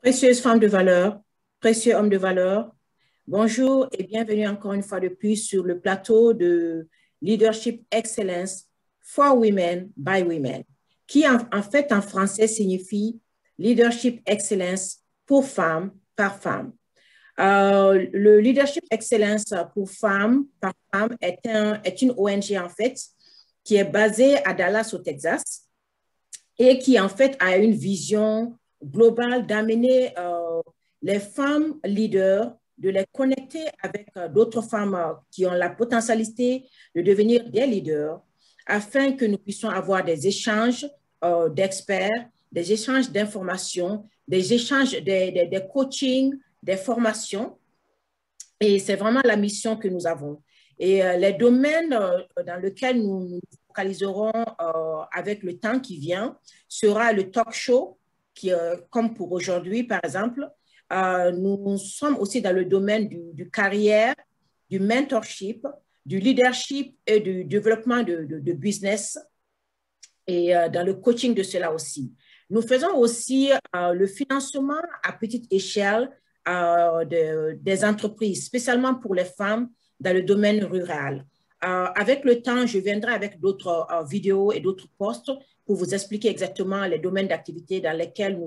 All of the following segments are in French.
Précieuses femmes de valeur, précieux hommes de valeur, bonjour et bienvenue encore une fois de plus sur le plateau de Leadership Excellence for Women by Women, qui en fait en français signifie Leadership Excellence pour femmes par femme. Le Leadership Excellence pour femmes par femme est une ONG en fait qui est basée à Dallas au Texas et qui en fait a une vision globale d'amener les femmes leaders, de les connecter avec d'autres femmes qui ont la potentialité de devenir des leaders afin que nous puissions avoir des échanges d'experts, des échanges d'informations, des échanges, des coachings, des formations. Et c'est vraiment la mission que nous avons. Et les domaines dans lesquels nous nous focaliserons avec le temps qui vient sera le talk show, qui, comme pour aujourd'hui, par exemple. Nous sommes aussi dans le domaine du carrière, du mentorship, du leadership et du développement de business et dans le coaching de cela aussi. Nous faisons aussi le financement à petite échelle des entreprises, spécialement pour les femmes dans le domaine rural. Avec le temps, je viendrai avec d'autres vidéos et d'autres posts pour vous expliquer exactement les domaines d'activité dans lesquels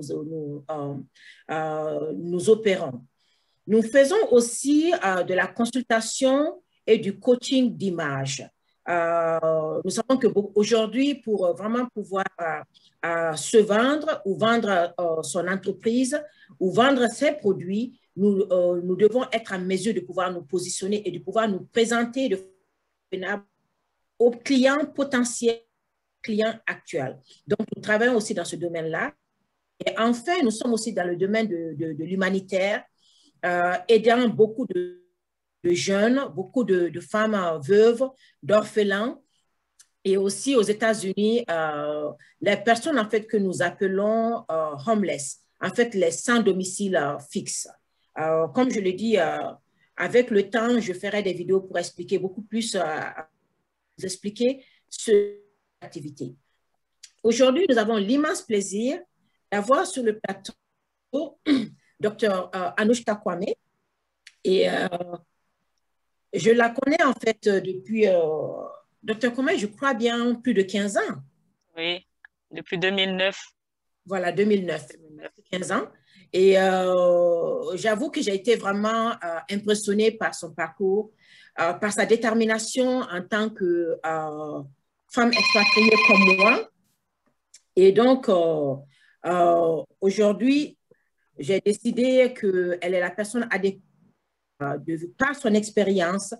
nous opérons. Nous faisons aussi de la consultation et du coaching d'image. Nous savons qu'aujourd'hui, pour vraiment pouvoir se vendre ou vendre son entreprise ou vendre ses produits, nous devons être en mesure de pouvoir nous positionner et de pouvoir nous présenter aux clients potentiels, clients actuels. Donc, nous travaillons aussi dans ce domaine-là. Et enfin, nous sommes aussi dans le domaine de l'humanitaire, aidant beaucoup de jeunes, beaucoup de femmes veuves, d'orphelins, et aussi aux États-Unis, les personnes en fait que nous appelons homeless, en fait les sans domicile fixe. Comme je l'ai dit, avec le temps, je ferai des vidéos pour expliquer beaucoup plus, vous expliquer cette activité. Aujourd'hui, nous avons l'immense plaisir d'avoir sur le plateau Dr. Anoushka Kwame. Et je la connais en fait depuis, Dr. Kwame, je crois bien plus de 15 ans. Oui, depuis 2009. Voilà, 2009, 15 ans. Et j'avoue que j'ai été vraiment impressionnée par son parcours, par sa détermination en tant que femme expatriée comme moi. Et donc, aujourd'hui, j'ai décidé qu'elle est la personne adéquate par son expérience,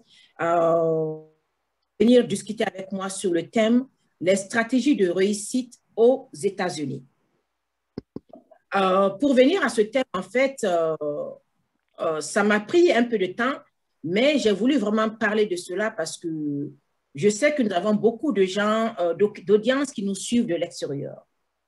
venir discuter avec moi sur le thème « Les stratégies de réussite aux États-Unis ». Pour venir à ce thème, en fait, ça m'a pris un peu de temps, mais j'ai voulu vraiment parler de cela parce que je sais que nous avons beaucoup de gens, d'audience qui nous suivent de l'extérieur.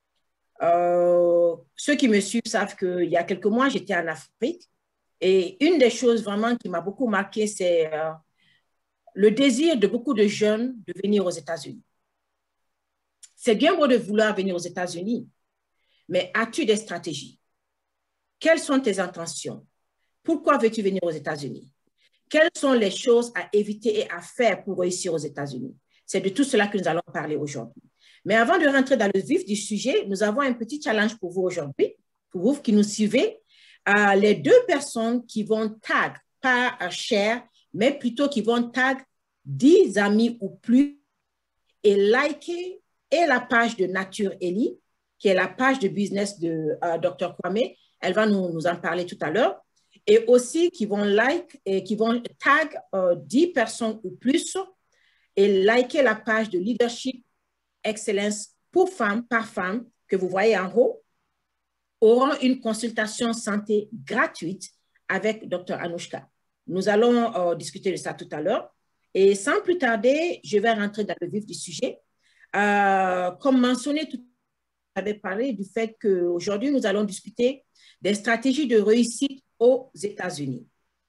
Ceux qui me suivent savent qu'il y a quelques mois, j'étais en Afrique et une des choses vraiment qui m'a beaucoup marqué, c'est le désir de beaucoup de jeunes de venir aux États-Unis. C'est bien beau de vouloir venir aux États-Unis, mais as-tu des stratégies? Quelles sont tes intentions? Pourquoi veux-tu venir aux États-Unis? Quelles sont les choses à éviter et à faire pour réussir aux États-Unis? C'est de tout cela que nous allons parler aujourd'hui. Mais avant de rentrer dans le vif du sujet, nous avons un petit challenge pour vous aujourd'hui, pour vous qui nous suivez. Les deux personnes qui vont tag, pas share, mais plutôt qui vont tag 10 amis ou plus et liker et la page de Nature Ellie, qui est la page de business de Dr. Kwame. Elle va nous en parler tout à l'heure. Et aussi qui vont like et qui vont tag 10 personnes ou plus et liker la page de Leadership Excellence pour femmes par femme que vous voyez en haut, auront une consultation santé gratuite avec Dr. Anoushka. Nous allons discuter de ça tout à l'heure. Et sans plus tarder, je vais rentrer dans le vif du sujet. Comme mentionné tout à l'heure, j'avais parlé du fait qu'aujourd'hui, nous allons discuter des stratégies de réussite aux États-Unis.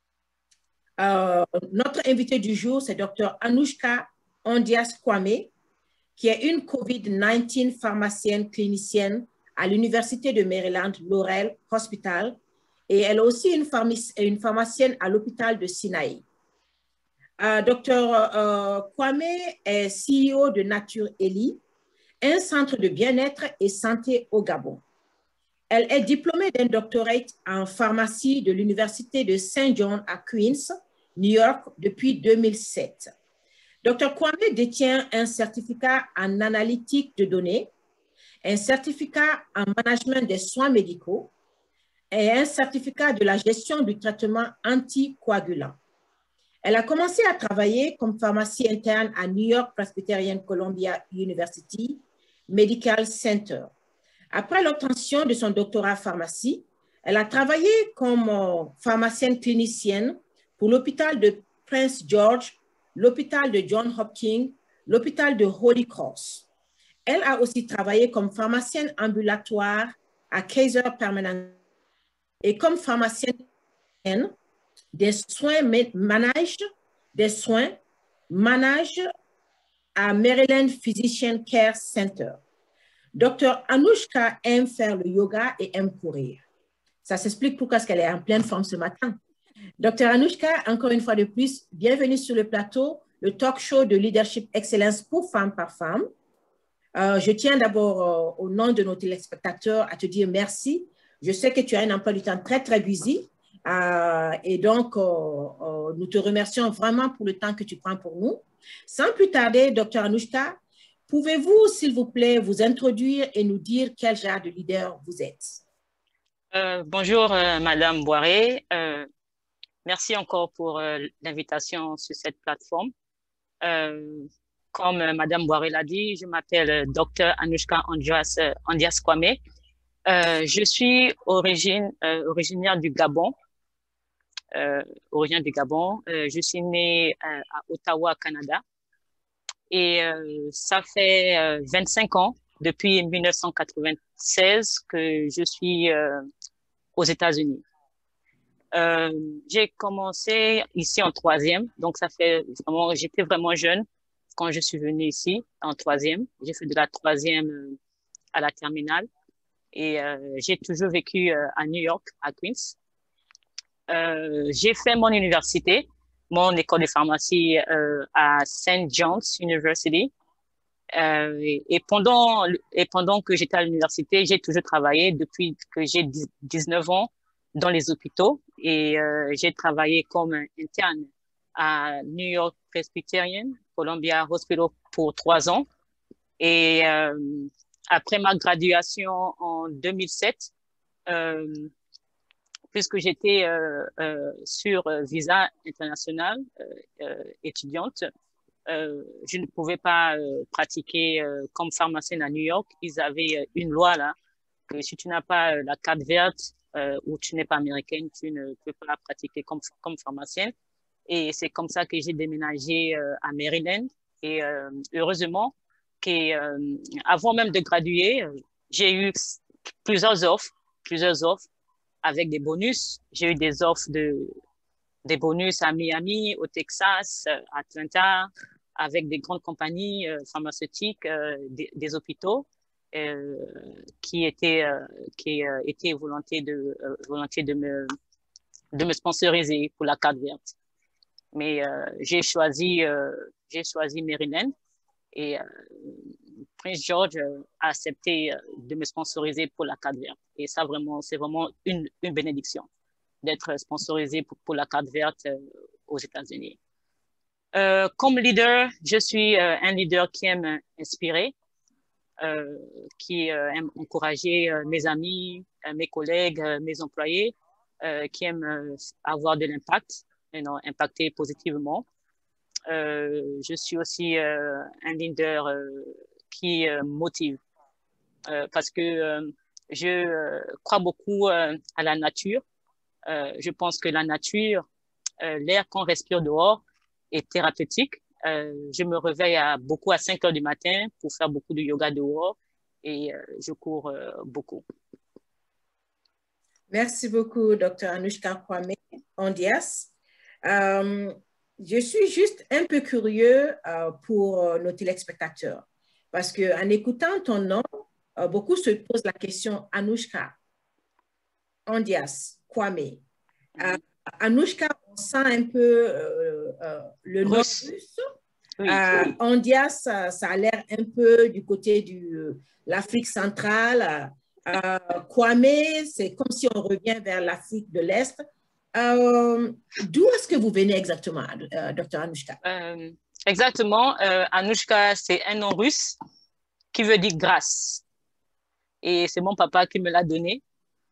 Notre invité du jour, c'est Dr. Anoushka Ondias Kwame, qui est une COVID-19 pharmacienne clinicienne à l'Université de Maryland, Laurel Hospital, et elle est aussi une pharmacienne à l'hôpital de Sinaï. Dr Kwame est CEO de Nature Eli, un centre de bien-être et santé au Gabon. Elle est diplômée d'un doctorat en pharmacie de l'Université de Saint John à Queens, New York, depuis 2007. Dr Kwame détient un certificat en analytique de données, un certificat en management des soins médicaux et un certificat de la gestion du traitement anticoagulant. Elle a commencé à travailler comme pharmacie interne à New York Presbyterian Columbia University Medical Center. Après l'obtention de son doctorat en pharmacie, elle a travaillé comme pharmacienne clinicienne pour l'hôpital de Prince George, l'hôpital de Johns Hopkins, l'hôpital de Holy Cross. Elle a aussi travaillé comme pharmacienne ambulatoire à Kaiser Permanente et comme pharmacienne des soins manage à Maryland Physician Care Center. Dr Anushka aime faire le yoga et aime courir. Ça s'explique pourquoi est-ce qu'elle est en pleine forme ce matin. Dr Anushka, encore une fois de plus, bienvenue sur le plateau, le talk show de Leadership Excellence pour Femme par Femme. Je tiens d'abord, au nom de nos téléspectateurs, à te dire merci. Je sais que tu as un emploi du temps très, très busy. Et donc, nous te remercions vraiment pour le temps que tu prends pour nous. Sans plus tarder, Dr Anushka, pouvez-vous, s'il vous plaît, vous introduire et nous dire quel genre de leader vous êtes? Bonjour, Madame Boiré. Merci encore pour l'invitation sur cette plateforme. Comme Madame Boiré l'a dit, je m'appelle Dr Anushka Ondias Kwame. Je suis originaire du Gabon. Je suis née à Ottawa, Canada. Et ça fait 25 ans, depuis 1996, que je suis aux États-Unis. J'ai commencé ici en troisième, donc j'étais vraiment jeune quand je suis venue ici en troisième. J'ai fait de la troisième à la terminale et j'ai toujours vécu à New York, à Queens. J'ai fait mon université, mon école de pharmacie à St. John's University. Et pendant que j'étais à l'université, j'ai toujours travaillé depuis que j'ai 19 ans dans les hôpitaux et j'ai travaillé comme interne à New York Presbyterian Columbia Hospital pour 3 ans. Et après ma graduation en 2007, puisque j'étais sur visa international étudiante, je ne pouvais pas pratiquer comme pharmacienne à New York. Ils avaient une loi là, que si tu n'as pas la carte verte ou tu n'es pas américaine, tu ne peux pas pratiquer comme pharmacienne. Et c'est comme ça que j'ai déménagé à Maryland. Et heureusement qu'avant même de graduer, j'ai eu plusieurs offres avec des bonus. J'ai eu des bonus à Miami, au Texas, à Atlanta, avec des grandes compagnies pharmaceutiques, des hôpitaux qui étaient volontés de me sponsoriser pour la carte verte. Mais j'ai choisi Maryland et Prince George a accepté de me sponsoriser pour la carte verte. Et ça, c'est vraiment une bénédiction d'être sponsorisé pour la carte verte aux États-Unis. Comme leader, je suis un leader qui aime inspirer, qui aime encourager mes amis, mes collègues, mes employés, qui aime avoir de l'impact, impacter positivement. Je suis aussi un leader qui motive parce que je crois beaucoup à la nature. Je pense que la nature, l'air qu'on respire dehors est thérapeutique. Je me réveille beaucoup à 5 heures du matin pour faire beaucoup de yoga dehors et je cours beaucoup. Merci beaucoup, Dr Anushka Kwame Ondias. Je suis juste un peu curieux pour nos téléspectateurs parce qu'en écoutant ton nom, beaucoup se posent la question Anoushka, Ondias, Kwame. Anoushka, on sent un peu le nom russe. Oui. Ondias, ça a l'air un peu du côté de l'Afrique centrale. Kwame, c'est comme si on revient vers l'Afrique de l'Est. D'où est-ce que vous venez exactement, Dr. Anoushka? Exactement. Anoushka, c'est un nom russe qui veut dire grâce. Et c'est mon papa qui me l'a donné.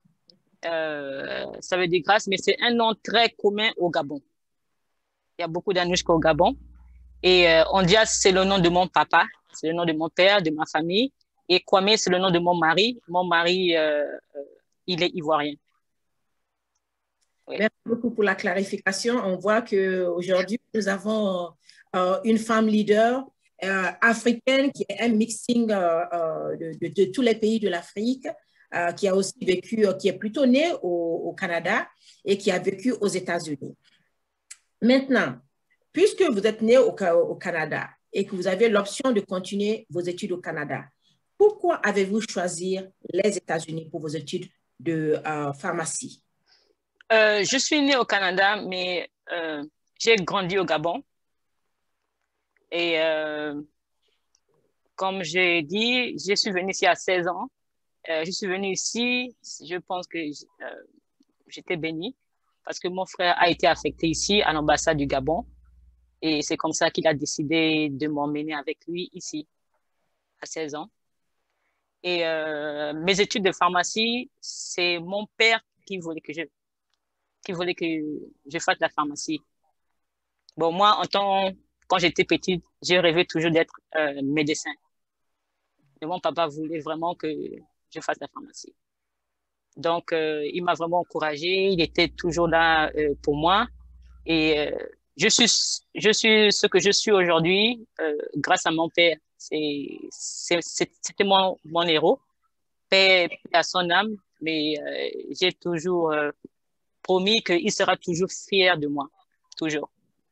Ça veut dire grâce, mais c'est un nom très commun au Gabon. Il y a beaucoup d'Anoushka au Gabon. Et Ondias, c'est le nom de mon papa, c'est le nom de mon père, de ma famille. Et Kwame, c'est le nom de mon mari. Mon mari, il est ivoirien. Oui. Merci beaucoup pour la clarification. On voit qu'aujourd'hui, nous avons une femme leader africaine qui est un mixing de tous les pays de l'Afrique, qui a aussi vécu, qui est plutôt née au Canada et qui a vécu aux États-Unis. Maintenant, puisque vous êtes né au Canada et que vous avez l'option de continuer vos études au Canada, pourquoi avez-vous choisi les États-Unis pour vos études de pharmacie? Je suis née au Canada, mais j'ai grandi au Gabon. Et comme j'ai dit, je suis venue ici à 16 ans. Je suis venue ici, je pense que j'étais bénie parce que mon frère a été affecté ici à l'ambassade du Gabon. Et c'est comme ça qu'il a décidé de m'emmener avec lui ici, à 16 ans. Et mes études de pharmacie, c'est mon père qui voulait que je fasse la pharmacie. Bon, moi, quand j'étais petite, j'ai rêvé toujours d'être médecin. Et mon papa voulait vraiment que je fasse la pharmacie. Donc, il m'a vraiment encouragée. Il était toujours là pour moi. Et je suis ce que je suis aujourd'hui grâce à mon père. C'était mon héros. Paix à son âme, mais j'ai toujours promis qu'il sera toujours fier de moi. Toujours.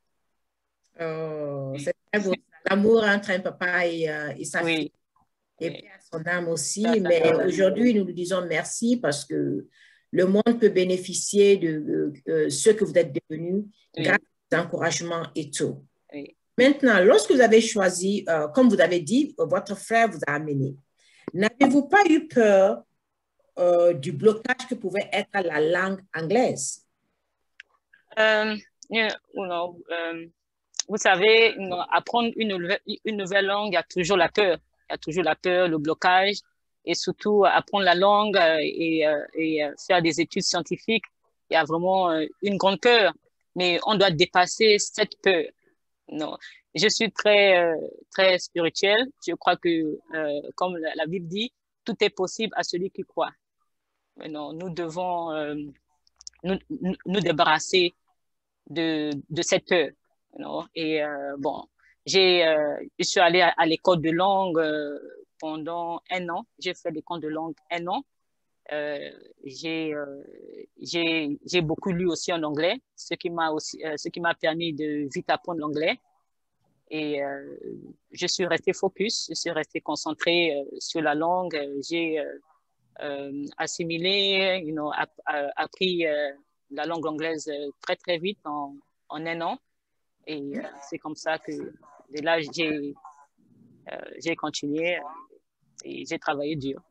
Oh, c'est très beau. L'amour entre un papa et sa fille. Et paix à son âme aussi. Mais aujourd'hui, nous lui disons merci parce que le monde peut bénéficier de ce que vous êtes devenu grâce aux encouragements et tout. Oui. Maintenant, lorsque vous avez choisi, comme vous avez dit, votre frère vous a amené, n'avez-vous pas eu peur du blocage que pouvait être la langue anglaise? Vous savez, apprendre une nouvelle langue, il y a toujours la peur. Il y a toujours la peur, le blocage, et surtout apprendre la langue et faire des études scientifiques. Il y a vraiment une grande peur, mais on doit dépasser cette peur. Non, je suis très spirituelle. Je crois que, comme la Bible dit, tout est possible à celui qui croit. Mais non, nous devons nous débarrasser de cette peur. Et bon, je suis allée à l'école de langue pendant 1 an. J'ai fait l'école de langue 1 an. J'ai beaucoup lu aussi en anglais, ce qui m'a permis de vite apprendre l'anglais. Et je suis restée focus, je suis restée concentrée sur la langue. J'ai assimilé, appris la langue anglaise très, très vite en 1 an. Et c'est comme ça que de là, j'ai continué et j'ai travaillé dur.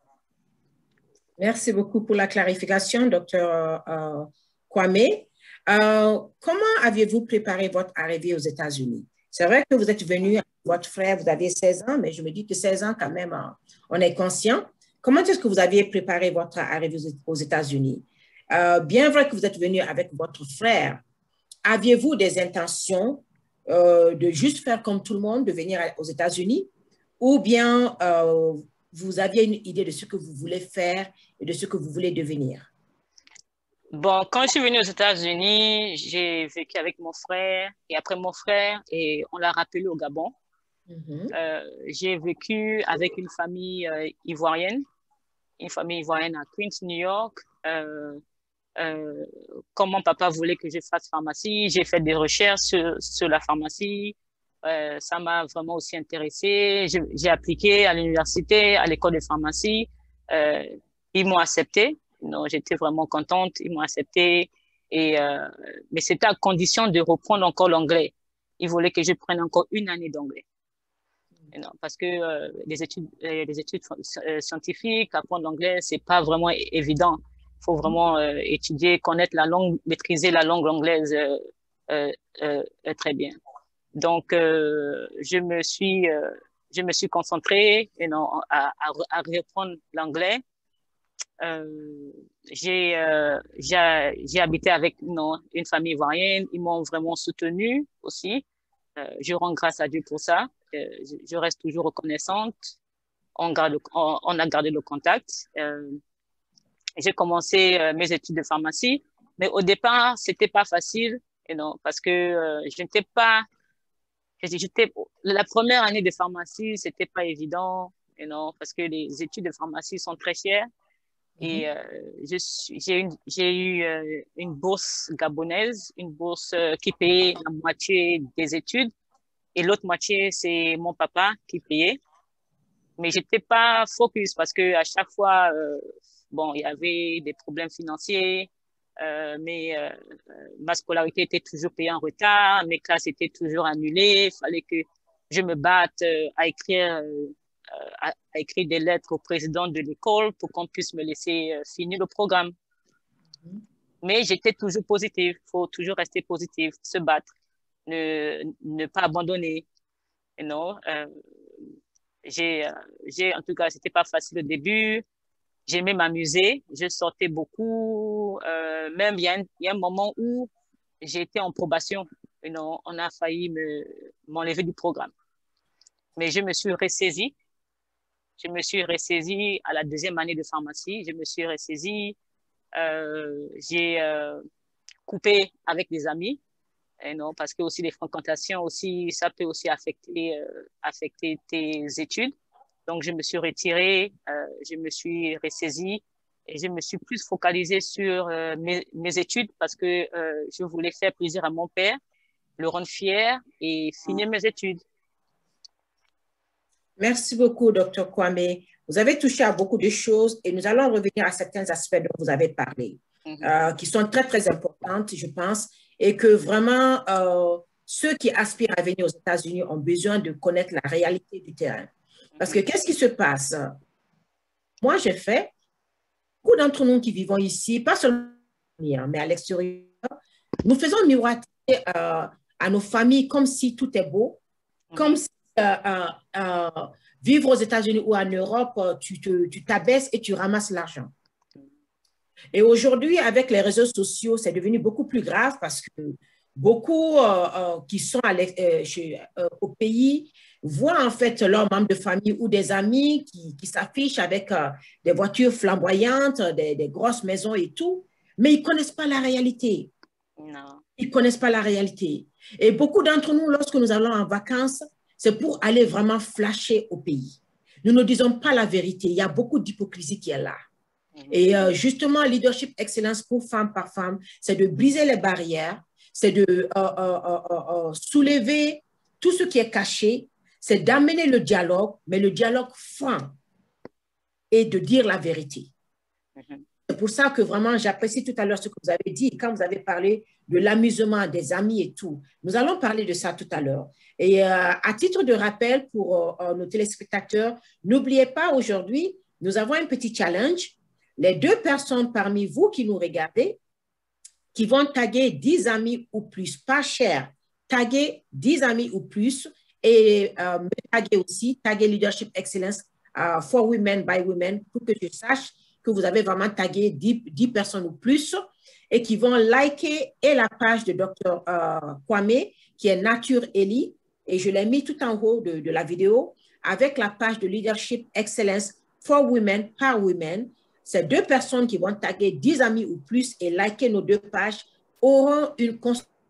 Merci beaucoup pour la clarification, Dr. Kwame. Comment aviez-vous préparé votre arrivée aux États-Unis? C'est vrai que vous êtes venu avec votre frère, vous aviez 16 ans, mais je me dis que 16 ans quand même, on est conscient. Comment est-ce que vous aviez préparé votre arrivée aux États-Unis? Bien vrai que vous êtes venu avec votre frère, aviez-vous des intentions de juste faire comme tout le monde, de venir aux États-Unis, ou bien vous aviez une idée de ce que vous voulez faire et de ce que vous voulez devenir? Bon, quand je suis venue aux États-Unis, j'ai vécu avec mon frère et après mon frère, et on l'a rappelé au Gabon. J'ai vécu avec une famille ivoirienne à Queens, New York. Comme mon papa voulait que je fasse pharmacie, j'ai fait des recherches sur la pharmacie. Ça m'a vraiment aussi intéressée. J'ai appliqué à l'université, à l'école de pharmacie. Ils m'ont accepté. Non, j'étais vraiment contente. Ils m'ont accepté. Mais c'était à condition de reprendre encore l'anglais. Ils voulaient que je prenne encore une année d'anglais. Non, parce que les études scientifiques, apprendre l'anglais, c'est pas vraiment évident. Il faut vraiment étudier, connaître la langue, maîtriser la langue anglaise très bien. Donc, je me suis concentrée à reprendre l'anglais. J'ai habité avec une famille ivoirienne. Ils m'ont vraiment soutenue aussi. Je rends grâce à Dieu pour ça. Je reste toujours reconnaissante. On a gardé le contact. J'ai commencé mes études de pharmacie, mais au départ, c'était pas facile, parce que je n'étais pas. La première année de pharmacie, c'était pas évident, parce que les études de pharmacie sont très chères. Et j'ai eu une bourse gabonaise, une bourse qui payait la moitié des études. Et l'autre moitié, c'est mon papa qui payait. Mais j'étais pas focus parce que à chaque fois, bon, il y avait des problèmes financiers, mais ma scolarité était toujours payée en retard, mes classes étaient toujours annulées. Il fallait que je me batte à écrire des lettres au président de l'école pour qu'on puisse me laisser finir le programme. Mais j'étais toujours positive. Il faut toujours rester positive, se battre, ne pas abandonner. En tout cas, c'était pas facile au début. J'aimais m'amuser. Je sortais beaucoup. Même, il y a un moment où j'étais en probation. On a failli m'enlever du programme. Mais je me suis ressaisie. Je me suis ressaisie à la deuxième année de pharmacie. Je me suis ressaisie. J'ai coupé avec des amis. Parce que aussi les fréquentations aussi, ça peut aussi affecter tes études. Donc, je me suis retirée, je me suis ressaisie et je me suis plus focalisée sur mes études parce que je voulais faire plaisir à mon père, le rendre fier et finir mes études. Merci beaucoup, Dr. Kwame. Vous avez touché à beaucoup de choses et nous allons revenir à certains aspects dont vous avez parlé, qui sont très, très importantes, je pense, et que vraiment, ceux qui aspirent à venir aux États-Unis ont besoin de connaître la réalité du terrain. Parce que qu'est-ce qui se passe? Moi, j'ai fait, beaucoup d'entre nous qui vivons ici, pas seulement, mais à l'extérieur, nous faisons miroiter à nos familles comme si tout est beau, comme si vivre aux États-Unis ou en Europe, tu t'abaisses et tu ramasses l'argent. Et aujourd'hui, avec les réseaux sociaux, c'est devenu beaucoup plus grave parce que beaucoup qui sont au pays voient en fait leurs membres de famille ou des amis qui s'affichent avec des voitures flamboyantes, des grosses maisons et tout, mais ils ne connaissent pas la réalité. Non. Ils ne connaissent pas la réalité. Et beaucoup d'entre nous, lorsque nous allons en vacances, c'est pour aller vraiment flasher au pays. Nous ne disons pas la vérité. Il y a beaucoup d'hypocrisie qui est là. Et justement, leadership excellence pour femme par femme, c'est de briser les barrières, c'est de soulever tout ce qui est caché, c'est d'amener le dialogue, mais le dialogue franc et de dire la vérité. C'est pour ça que vraiment, j'apprécie tout à l'heure ce que vous avez dit, quand vous avez parlé de l'amusement, des amis et tout. Nous allons parler de ça tout à l'heure. Et à titre de rappel pour nos téléspectateurs, n'oubliez pas aujourd'hui, nous avons un petit challenge. Les 2 personnes parmi vous qui nous regardez, qui vont taguer 10 amis ou plus, pas cher, taguer 10 amis ou plus et me taguer aussi, taguer Leadership Excellence for Women by Women pour que je sache que vous avez vraiment tagué 10 personnes ou plus et qui vont liker et la page de Dr. Kwame qui est Nature Ellie et je l'ai mis tout en haut de la vidéo avec la page de Leadership Excellence for Women par Women. Ces 2 personnes qui vont taguer 10 amis ou plus et liker nos 2 pages auront une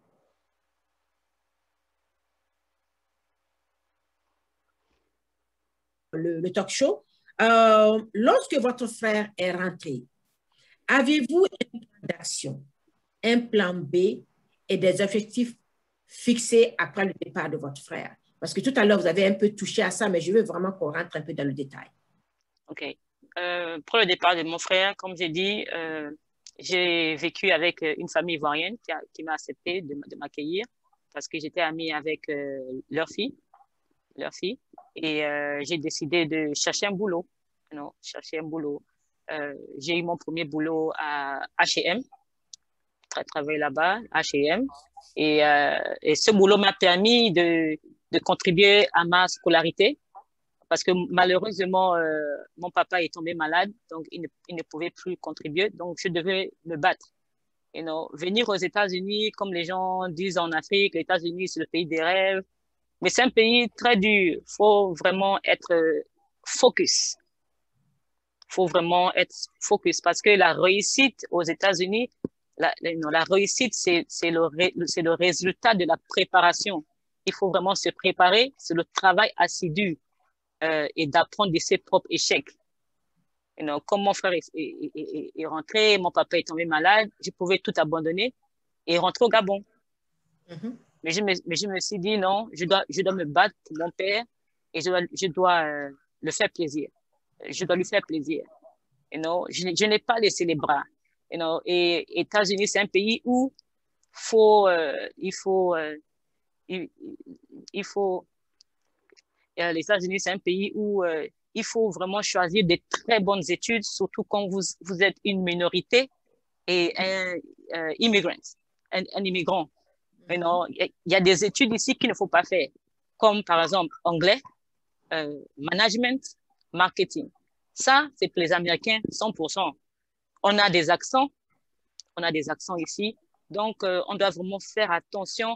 le talk show. Lorsque votre frère est rentré, avez-vous un plan d'action, un plan B et des objectifs fixés après le départ de votre frère? Parce que tout à l'heure, vous avez un peu touché à ça, mais je veux vraiment qu'on rentre un peu dans le détail. OK. Pour le départ de mon frère, comme j'ai dit, j'ai vécu avec une famille ivoirienne qui m'a accepté de m'accueillir parce que j'étais amie avec leur fille. Et j'ai décidé de chercher un boulot. Non, chercher un boulot. J'ai eu mon premier boulot à H&M, travaillé là-bas, H&M. Et ce boulot m'a permis de contribuer à ma scolarité parce que malheureusement, mon papa est tombé malade, donc il ne pouvait plus contribuer, donc je devais me battre. Venir aux États-Unis, comme les gens disent en Afrique, les États-Unis, c'est le pays des rêves, mais c'est un pays très dur. Faut vraiment être focus. Faut vraiment être focus parce que la réussite aux États-Unis, la réussite, c'est le résultat de la préparation. Il faut vraiment se préparer, c'est le travail assidu et d'apprendre de ses propres échecs. Comme mon frère est rentré, mon papa est tombé malade, je pouvais tout abandonner et rentrer au Gabon. Mm-hmm. Mais je me suis dit, non, je dois me battre pour mon père et je dois le faire plaisir. Je dois lui faire plaisir. Je n'ai pas laissé les bras. Et États-Unis, c'est un pays où les États-Unis, c'est un pays où il faut vraiment choisir des très bonnes études, surtout quand vous êtes une minorité et un immigrant. Il y a des études ici qu'il ne faut pas faire, comme par exemple anglais, management, marketing. Ça, c'est pour les Américains 100%. On a des accents ici, donc on doit vraiment faire attention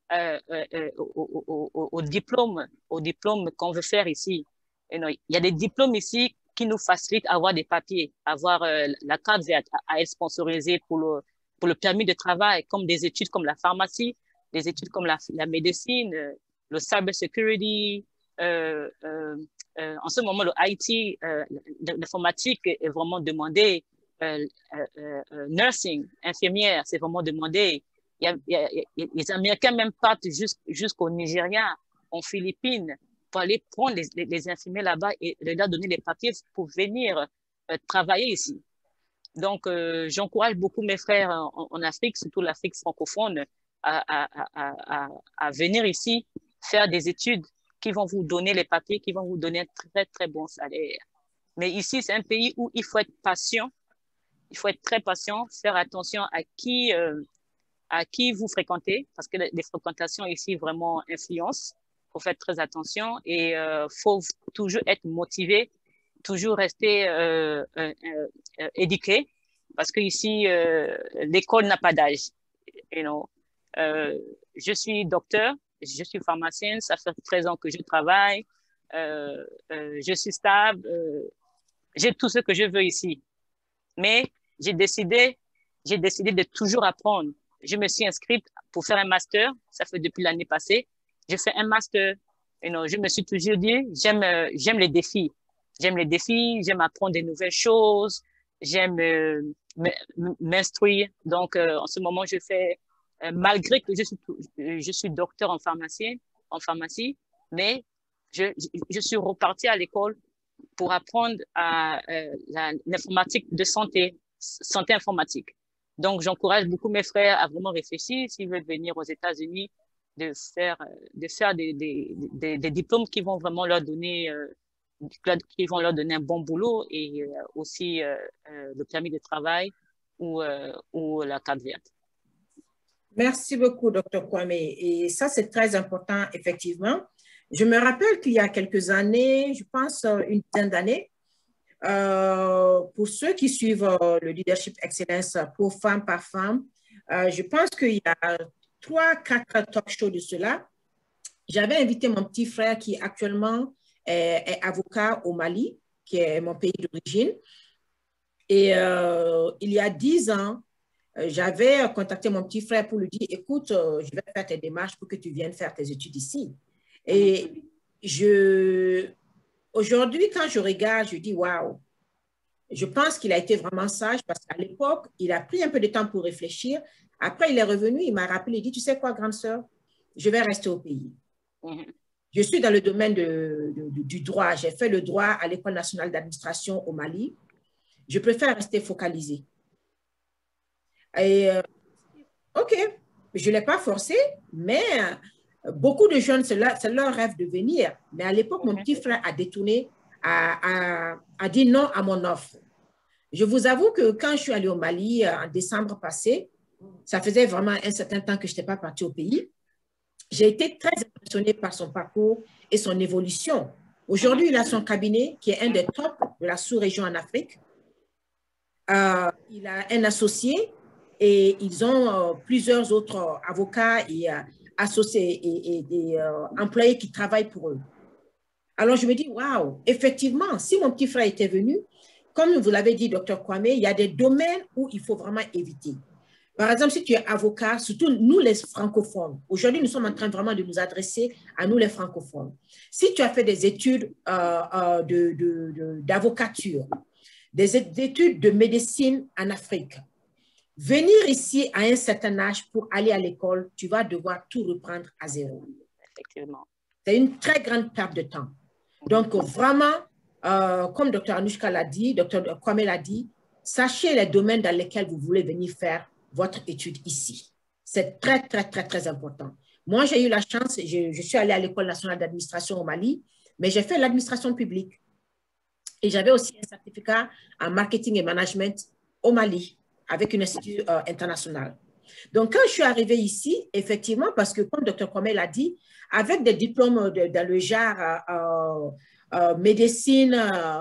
au diplôme qu'on veut faire ici. Il y a des diplômes ici qui nous facilitent avoir des papiers, avoir la carte verte à être sponsorisée pour le permis de travail, comme des études comme la pharmacie, des études comme la médecine, le cyber security. En ce moment, le IT, l'informatique est vraiment demandé. Nursing, infirmière, c'est vraiment demandé. Les Américains même partent jusqu'au Nigeria, en Philippines, pour aller prendre les infirmiers là-bas et leur donner les papiers pour venir travailler ici. Donc, j'encourage beaucoup mes frères en Afrique, surtout l'Afrique francophone, à venir ici faire des études qui vont vous donner les papiers, qui vont vous donner un très, très bon salaire. Mais ici, c'est un pays où il faut être patient. Il faut être très patient, faire attention à qui vous fréquentez, parce que les fréquentations ici vraiment influencent. Il faut faire très attention et faut toujours être motivé, toujours rester éduqué, parce que ici l'école n'a pas d'âge. Je suis docteur, je suis pharmacienne, ça fait 13 ans que je travaille, je suis stable, j'ai tout ce que je veux ici. Mais j'ai décidé de toujours apprendre. Je me suis inscrite pour faire un master. Ça fait depuis l'année passée. J'ai fait un master. Je me suis toujours dit, j'aime les défis. J'aime les défis, j'aime apprendre des nouvelles choses, j'aime m'instruire. Donc, en ce moment, je fais, malgré que je suis docteur en pharmacie, mais je suis repartie à l'école pour apprendre l'informatique de santé informatique. Donc, j'encourage beaucoup mes frères à vraiment réfléchir s'ils veulent venir aux États-Unis, de faire des diplômes qui vont vraiment leur donner un bon boulot et aussi le permis de travail ou la carte verte. Merci beaucoup, Dr. Kwame. Et ça, c'est très important, effectivement. Je me rappelle qu'il y a quelques années, je pense une dizaine d'années, pour ceux qui suivent le Leadership Excellence pour femme par femme, je pense qu'il y a 3-4 talk shows de cela. J'avais invité mon petit frère qui actuellement est avocat au Mali, qui est mon pays d'origine. Et il y a 10 ans, j'avais contacté mon petit frère pour lui dire, écoute, je vais faire tes démarches pour que tu viennes faire tes études ici. Et aujourd'hui, quand je regarde, je dis, waouh, je pense qu'il a été vraiment sage parce qu'à l'époque, il a pris un peu de temps pour réfléchir. Après, il est revenu, il m'a rappelé, il dit, tu sais quoi, grande sœur, je vais rester au pays. Je suis dans le domaine du droit. J'ai fait le droit à l'École nationale d'administration au Mali. Je préfère rester focalisée. Et, OK, je ne l'ai pas forcé, mais beaucoup de jeunes, c'est leur rêve de venir. Mais à l'époque, mon petit frère a détourné, a dit non à mon offre. Je vous avoue que quand je suis allée au Mali en décembre passé, ça faisait vraiment un certain temps que je n'étais pas partie au pays. J'ai été très impressionnée par son parcours et son évolution. Aujourd'hui, il a son cabinet qui est un des tops de la sous-région en Afrique. Il a un associé et ils ont plusieurs autres avocats et associés et employés qui travaillent pour eux. Alors, je me dis, waouh, effectivement, si mon petit frère était venu, comme vous l'avez dit, Dr. Kwame, il y a des domaines où il faut vraiment éviter. Par exemple, si tu es avocat, surtout nous les francophones, aujourd'hui, nous sommes en train vraiment de nous adresser à nous les francophones. Si tu as fait des études d'avocature, des études de médecine en Afrique, venir ici à un certain âge pour aller à l'école, tu vas devoir tout reprendre à zéro. Effectivement. C'est une très grande perte de temps. Donc, vraiment, comme Dr. Anouchka l'a dit, Dr. Kwame l'a dit, sachez les domaines dans lesquels vous voulez venir faire votre étude ici. C'est très, très, très, très important. Moi, j'ai eu la chance, je suis allée à l'École nationale d'administration au Mali, mais j'ai fait l'administration publique. Et j'avais aussi un certificat en marketing et management au Mali, avec une institut international. Donc, quand je suis arrivée ici, effectivement, parce que comme Dr. Kwame l'a dit, avec des diplômes dans le genre médecine,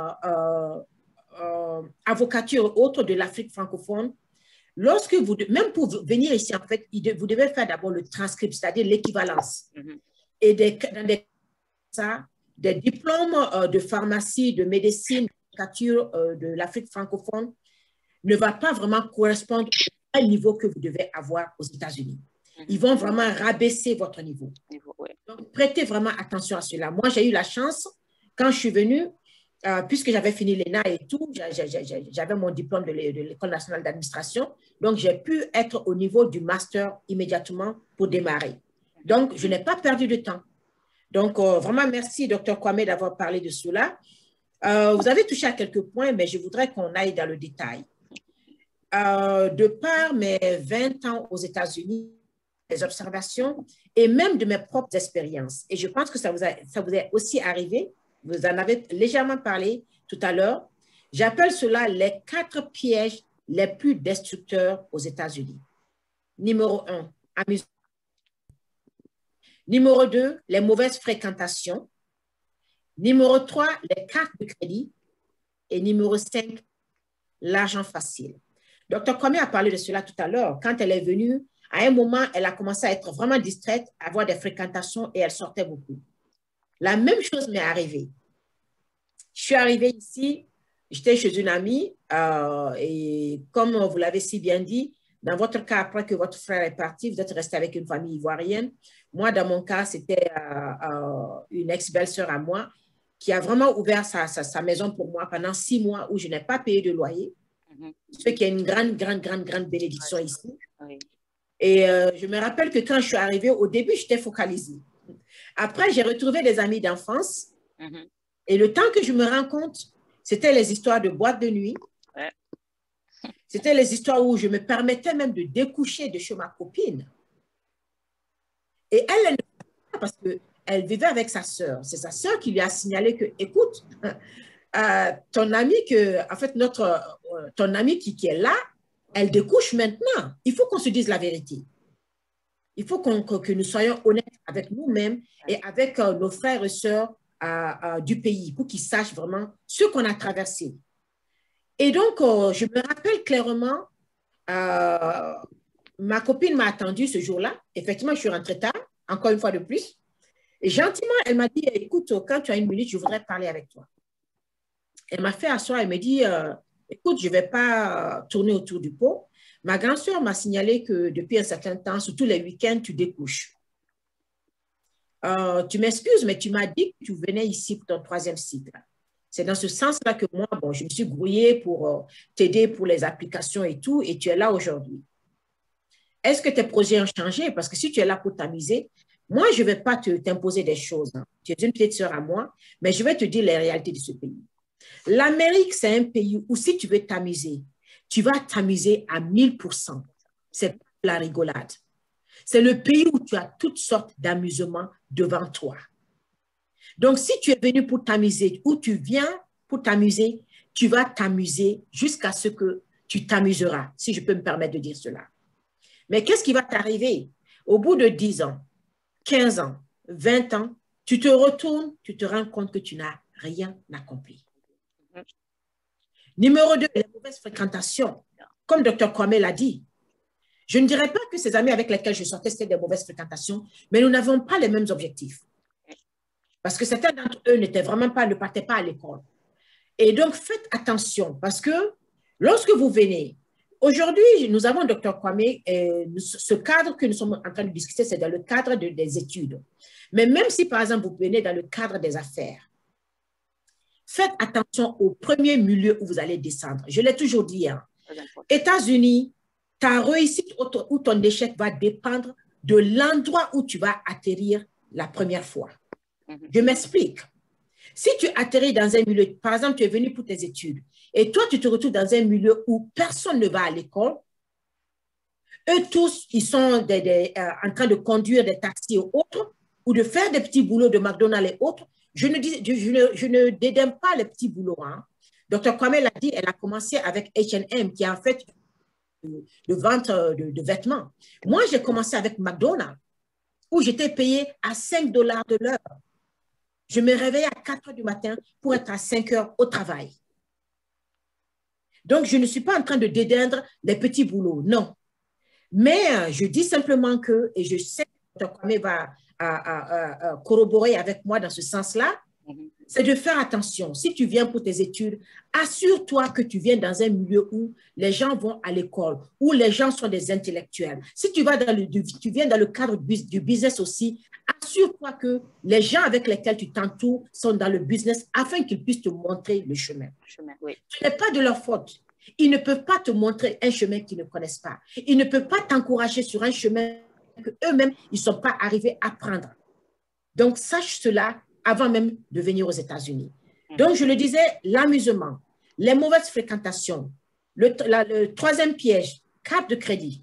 avocature autre de l'Afrique francophone, lorsque vous, même pour venir ici, en fait, vous devez faire d'abord le transcript, c'est-à-dire l'équivalence. Et dans des diplômes de pharmacie, de médecine, d'avocature de l'Afrique francophone ne va pas vraiment correspondre au niveau que vous devez avoir aux États-Unis. Ils vont vraiment rabaisser votre niveau. Donc, prêtez vraiment attention à cela. Moi, j'ai eu la chance, quand je suis venue, puisque j'avais fini l'ENA et tout, j'avais mon diplôme de l'École nationale d'administration, donc j'ai pu être au niveau du master immédiatement pour démarrer. Donc, je n'ai pas perdu de temps. Donc, vraiment, merci, Dr. Kwame, d'avoir parlé de cela. Vous avez touché à quelques points, mais je voudrais qu'on aille dans le détail. De par mes 20 ans aux États-Unis, les observations et même de mes propres expériences, et je pense que ça vous est aussi arrivé, vous en avez légèrement parlé tout à l'heure, j'appelle cela les 4 pièges les plus destructeurs aux États-Unis. Numéro 1, amusement. Numéro 2, les mauvaises fréquentations. Numéro 3, les cartes de crédit. Et numéro 5, l'argent facile. Dr. Kwame a parlé de cela tout à l'heure. Quand elle est venue, à un moment, elle a commencé à être vraiment distraite, à avoir des fréquentations et elle sortait beaucoup. La même chose m'est arrivée. Je suis arrivée ici, j'étais chez une amie et comme vous l'avez si bien dit, dans votre cas, après que votre frère est parti, vous êtes resté avec une famille ivoirienne. Moi, dans mon cas, c'était une ex-belle-sœur à moi qui a vraiment ouvert sa maison pour moi pendant 6 mois où je n'ai pas payé de loyer. Ce qui est une grande bénédiction ici. Et je me rappelle que quand je suis arrivée, au début, j'étais focalisée. Après, j'ai retrouvé des amis d'enfance. Et le temps que je me rends compte, c'était les histoires de boîtes de nuit. C'était les histoires où je me permettais même de découcher de chez ma copine. Et elle ne savait pas parce qu'elle vivait avec sa sœur. C'est sa sœur qui lui a signalé que, écoute, ton ami ton ami qui est là, elle découche maintenant. Il faut qu'on se dise la vérité. Il faut que nous soyons honnêtes avec nous-mêmes et avec nos frères et sœurs du pays pour qu'ils sachent vraiment ce qu'on a traversé. Et donc, je me rappelle clairement, ma copine m'a attendue ce jour-là. Effectivement, je suis rentrée tard, encore une fois de plus. Et gentiment, elle m'a dit, écoute, quand tu as 1 minute, je voudrais parler avec toi. Elle m'a fait asseoir, elle me dit, écoute, je ne vais pas tourner autour du pot. Ma grand-sœur m'a signalé que depuis un certain temps, surtout les week-ends, tu découches. Tu m'excuses, mais tu m'as dit que tu venais ici pour ton 3e cycle. C'est dans ce sens-là que moi, bon, je me suis grouillée pour t'aider pour les applications et tout, et tu es là aujourd'hui. Est-ce que tes projets ont changé? Parce que si tu es là pour t'amuser, Moi, je ne vais pas t'imposer des choses. Hein. Tu es une petite sœur à moi, mais je vais te dire les réalités de ce pays. L'Amérique, c'est un pays où si tu veux t'amuser, tu vas t'amuser à 1000%. C'est pas la rigolade. C'est le pays où tu as toutes sortes d'amusements devant toi. Donc, si tu es venu pour t'amuser ou tu viens pour t'amuser, tu vas t'amuser jusqu'à ce que tu t'amuseras, si je peux me permettre de dire cela. Mais qu'est-ce qui va t'arriver? Au bout de 10 ans, 15 ans, 20 ans, tu te retournes, tu te rends compte que tu n'as rien accompli. Numéro 2, les mauvaises fréquentations. Comme Dr. Kwame l'a dit, je ne dirais pas que ces amis avec lesquels je sortais, c'était des mauvaises fréquentations, mais nous n'avons pas les mêmes objectifs. Parce que certains d'entre eux ne partaient pas à l'école. Et donc, faites attention, parce que lorsque vous venez, aujourd'hui, nous avons Dr. Kwame, ce cadre que nous sommes en train de discuter, c'est dans le cadre des études. Mais même si, par exemple, vous venez dans le cadre des affaires, faites attention au premier milieu où vous allez descendre. Je l'ai toujours dit, hein. États-Unis, ta réussite ou ton échec va dépendre de l'endroit où tu vas atterrir la première fois. Je m'explique. Si tu atterris dans un milieu, par exemple, tu es venu pour tes études, et toi, tu te retrouves dans un milieu où personne ne va à l'école, eux tous, ils sont en train de conduire des taxis ou autres, ou de faire des petits boulots de McDonald's et autres, je ne dédaime pas les petits boulots. Hein. Dr. Kwame l'a dit, elle a commencé avec H&M, qui est en fait de vente de vêtements. Moi, j'ai commencé avec McDonald's, où j'étais payée à 5 $ de l'heure. Je me réveillais à 4 heures du matin pour être à 5 heures au travail. Donc, je ne suis pas en train de dédaindre les petits boulots, non. Mais je dis simplement que, et je sais que Dr. Kwame va corroborer avec moi dans ce sens-là, c'est de faire attention. Si tu viens pour tes études, assure-toi que tu viens dans un milieu où les gens vont à l'école, où les gens sont des intellectuels. Si tu viens dans le cadre du business aussi, assure-toi que les gens avec lesquels tu t'entoures sont dans le business afin qu'ils puissent te montrer le chemin. Oui. Ce n'est pas de leur faute. Ils ne peuvent pas te montrer un chemin qu'ils ne connaissent pas. Ils ne peuvent pas t'encourager sur un chemin qu'eux-mêmes, ils ne sont pas arrivés à prendre. Donc, sache cela avant même de venir aux États-Unis. Donc, je le disais, l'amusement, les mauvaises fréquentations, le troisième piège, carte de crédit,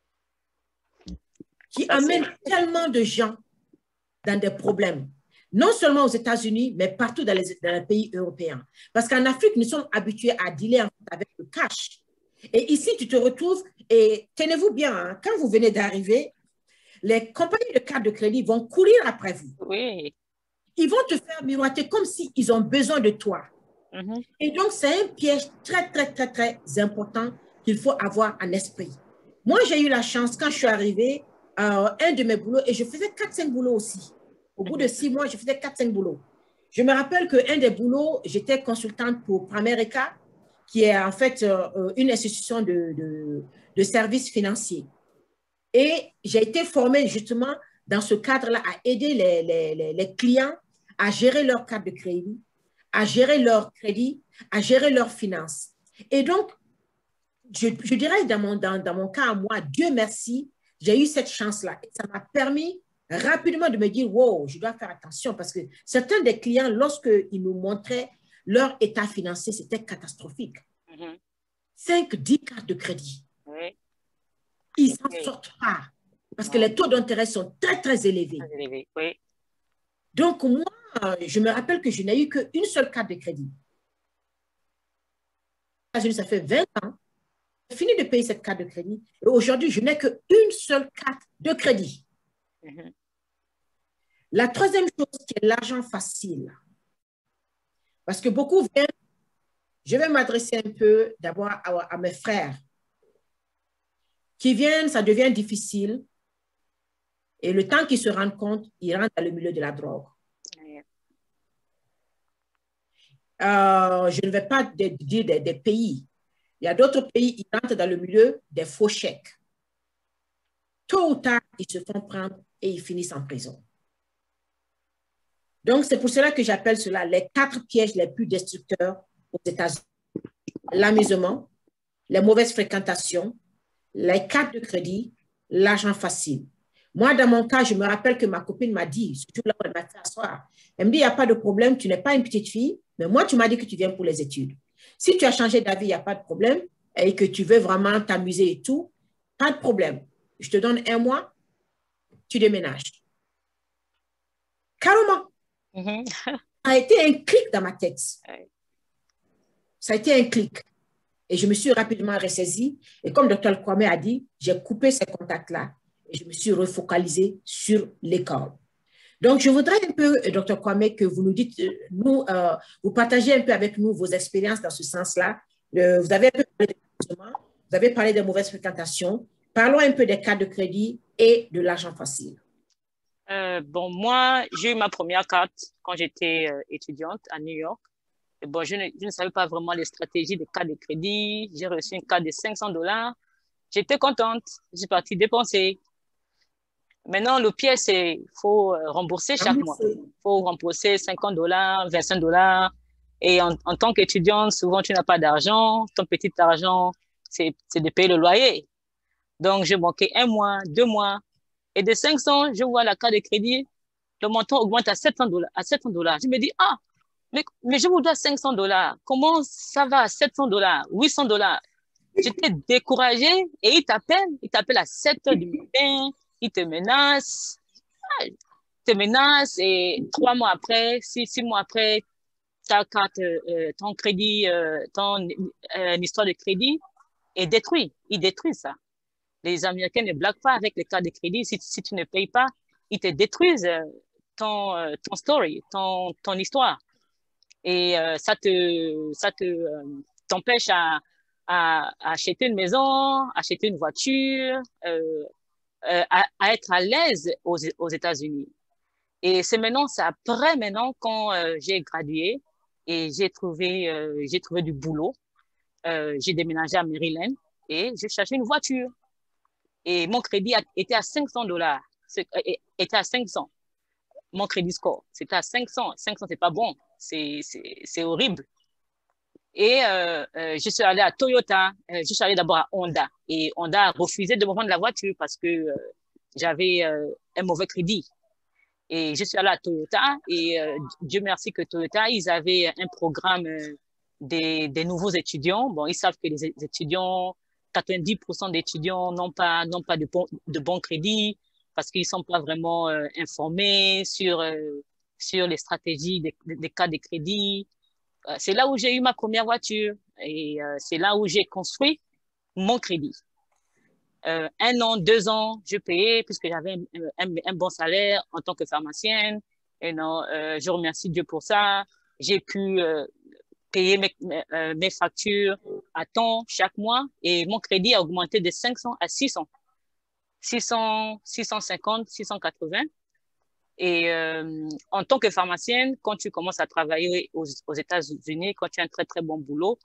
qui amène tellement de gens dans des problèmes, non seulement aux États-Unis, mais partout dans les pays européens. Parce qu'en Afrique, nous sommes habitués à dealer avec le cash. Et ici, tu te retrouves, et tenez-vous bien, hein, quand vous venez d'arriver, les compagnies de cartes de crédit vont courir après vous. Oui. Ils vont te faire miroiter comme s'ils ont besoin de toi. Et donc, c'est un piège très, très, très, très important qu'il faut avoir en esprit. Moi, j'ai eu la chance, quand je suis arrivée, un de mes boulots, et je faisais 4-5 boulots aussi. Au bout de 6 mois, je faisais 4-5 boulots. Je me rappelle qu'un des boulots, j'étais consultante pour Pramerica, qui est en fait une institution de services financiers. Et j'ai été formée justement dans ce cadre-là à aider les clients à gérer leur carte de crédit, à gérer leur crédit, à gérer leurs finances. Et donc, je dirais dans mon cas à moi, Dieu merci, j'ai eu cette chance-là. Et ça m'a permis rapidement de me dire, wow, je dois faire attention parce que certains des clients, lorsqu'ils nous montraient leur état financier, c'était catastrophique. 5-10 cartes de crédit. Ils ne s'en sortent pas parce que les taux d'intérêt sont très, très élevés. Oui. Donc, moi, je me rappelle que je n'ai eu qu'une seule carte de crédit. Ça fait 20 ans. J'ai fini de payer cette carte de crédit. Et aujourd'hui, je n'ai qu'une seule carte de crédit. La troisième chose, qui est l'argent facile. Parce que beaucoup viennent, je vais m'adresser un peu d'abord à mes frères qui viennent, ça devient difficile. Et le temps qu'ils se rendent compte, ils rentrent dans le milieu de la drogue. Je ne vais pas dire des pays. Il y a d'autres pays, ils rentrent dans le milieu des faux chèques. Tôt ou tard, ils se font prendre et ils finissent en prison. Donc, c'est pour cela que j'appelle cela les 4 pièges les plus destructeurs aux États-Unis. L'amusement, les mauvaises fréquentations, les cartes de crédit, l'argent facile. Moi, dans mon cas, je me rappelle que ma copine m'a dit, ce jour-là, elle m'a fait asseoir. Elle me dit, il n'y a pas de problème, tu n'es pas une petite fille, mais moi, tu m'as dit que tu viens pour les études. Si tu as changé d'avis, il n'y a pas de problème, et que tu veux vraiment t'amuser et tout, pas de problème. Je te donne 1 mois, tu déménages. Carrément. Ça a été un clic dans ma tête. Ça a été un clic. Et je me suis rapidement ressaisie. Et comme Dr. Kwame a dit, j'ai coupé ces contacts-là et je me suis refocalisée sur l'école. Donc, je voudrais un peu, Dr. Kwame, que vous nous dites, vous partagez un peu avec nous vos expériences dans ce sens-là. Vous avez un peu parlé de vous avez parlé de mauvaises fréquentations. Parlons un peu des cartes de crédit et de l'argent facile. Bon, moi, j'ai eu ma première carte quand j'étais étudiante à New York. Et bon, je ne savais pas vraiment les stratégies des cartes de crédit. J'ai reçu une carte de $500. J'étais contente. Je suis partie dépenser. Maintenant, le piège, c'est qu'il faut rembourser chaque mois. Il faut rembourser $50, $25. Et en tant qu'étudiante, souvent, tu n'as pas d'argent. Ton petit argent, c'est de payer le loyer. Donc, je manquais 1 mois, 2 mois. Et de 500, je vois la carte de crédit, le montant augmente à $700. Je me dis, ah, mais je vous dois $500. Comment ça va à $700, $800? J'étais découragée et il t'appelle à 7 heures du matin, il te menace, et 3 mois après, 6 mois après, ta carte, ton crédit, ton histoire de crédit est détruite. Ils détruisent ça. Les Américains ne blaguent pas avec les cartes de crédit. Si tu ne payes pas, ils te détruisent ton story, ton histoire. Et ça t'empêche à acheter une maison, acheter une voiture, à être à l'aise aux États-Unis. Et c'est après quand j'ai gradué et j'ai trouvé du boulot. J'ai déménagé à Maryland et j'ai cherché une voiture. Et mon crédit était à $500. Était à 500. Mon crédit score, c'était à 500. 500, c'est pas bon. C'est horrible. Et je suis allée à Toyota. Je suis allée d'abord à Honda. Et Honda a refusé de me vendre la voiture parce que j'avais un mauvais crédit. Et je suis allée à Toyota. Et Dieu merci que Toyota, ils avaient un programme des nouveaux étudiants. Bon, ils savent que les étudiants, 90% d'étudiants n'ont pas de bon crédit parce qu'ils sont pas vraiment informés sur les stratégies des cas de crédit. C'est là où j'ai eu ma première voiture et c'est là où j'ai construit mon crédit. 1 an, 2 ans, je payais puisque j'avais un bon salaire en tant que pharmacienne. Et non, je remercie Dieu pour ça. J'ai pu payer mes factures à temps chaque mois et mon crédit a augmenté de 500 à 600. 650, 680. Et en tant que pharmacienne, quand tu commences à travailler aux États-Unis, quand tu as un très, très bon boulot,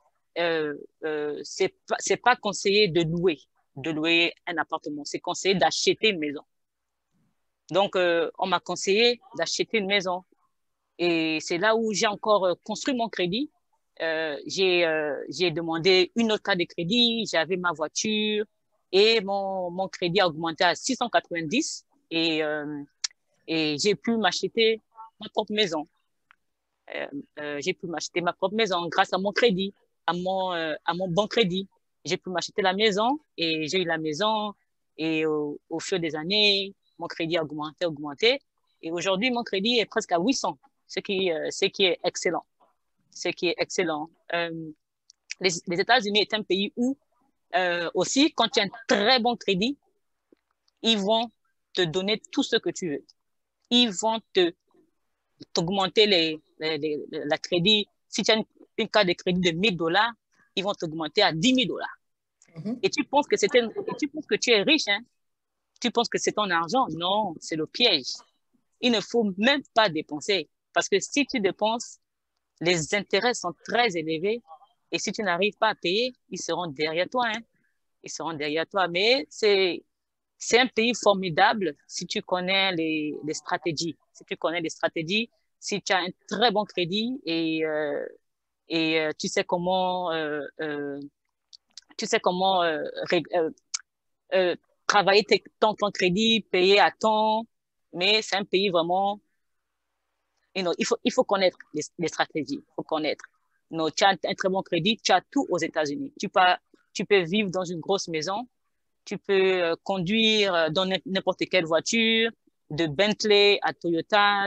c'est pas conseillé de louer un appartement. C'est conseillé d'acheter une maison. Donc, on m'a conseillé d'acheter une maison. Et c'est là où j'ai encore construit mon crédit. J'ai demandé une autre carte de crédit, j'avais ma voiture et mon crédit a augmenté à 690 et j'ai pu m'acheter ma propre maison. J'ai pu m'acheter ma propre maison grâce à mon crédit, à mon bon crédit. J'ai pu m'acheter la maison et j'ai eu la maison et au fil des années, mon crédit a augmenté et aujourd'hui, mon crédit est presque à 800, ce qui est excellent. Ce qui est excellent. Les États-Unis est un pays où aussi, quand tu as un très bon crédit, ils vont te donner tout ce que tu veux. Ils vont t'augmenter la crédit. Si tu as une carte de crédit de $1000, ils vont t'augmenter à $10,000. Et tu penses que tu es riche, hein? Tu penses que c'est ton argent. Non, c'est le piège. Il ne faut même pas dépenser. Parce que si tu dépenses, les intérêts sont très élevés et si tu n'arrives pas à payer, ils seront derrière toi, hein. Ils seront derrière toi. Mais c'est un pays formidable si tu connais les stratégies. Si tu connais les stratégies, si tu as un très bon crédit et tu sais comment travailler ton crédit, payer à temps, mais c'est un pays vraiment, il faut connaître les stratégies, il faut connaître. Tu as un très bon crédit, tu as tout aux États-Unis. Tu peux vivre dans une grosse maison, tu peux conduire dans n'importe quelle voiture, de Bentley à Toyota,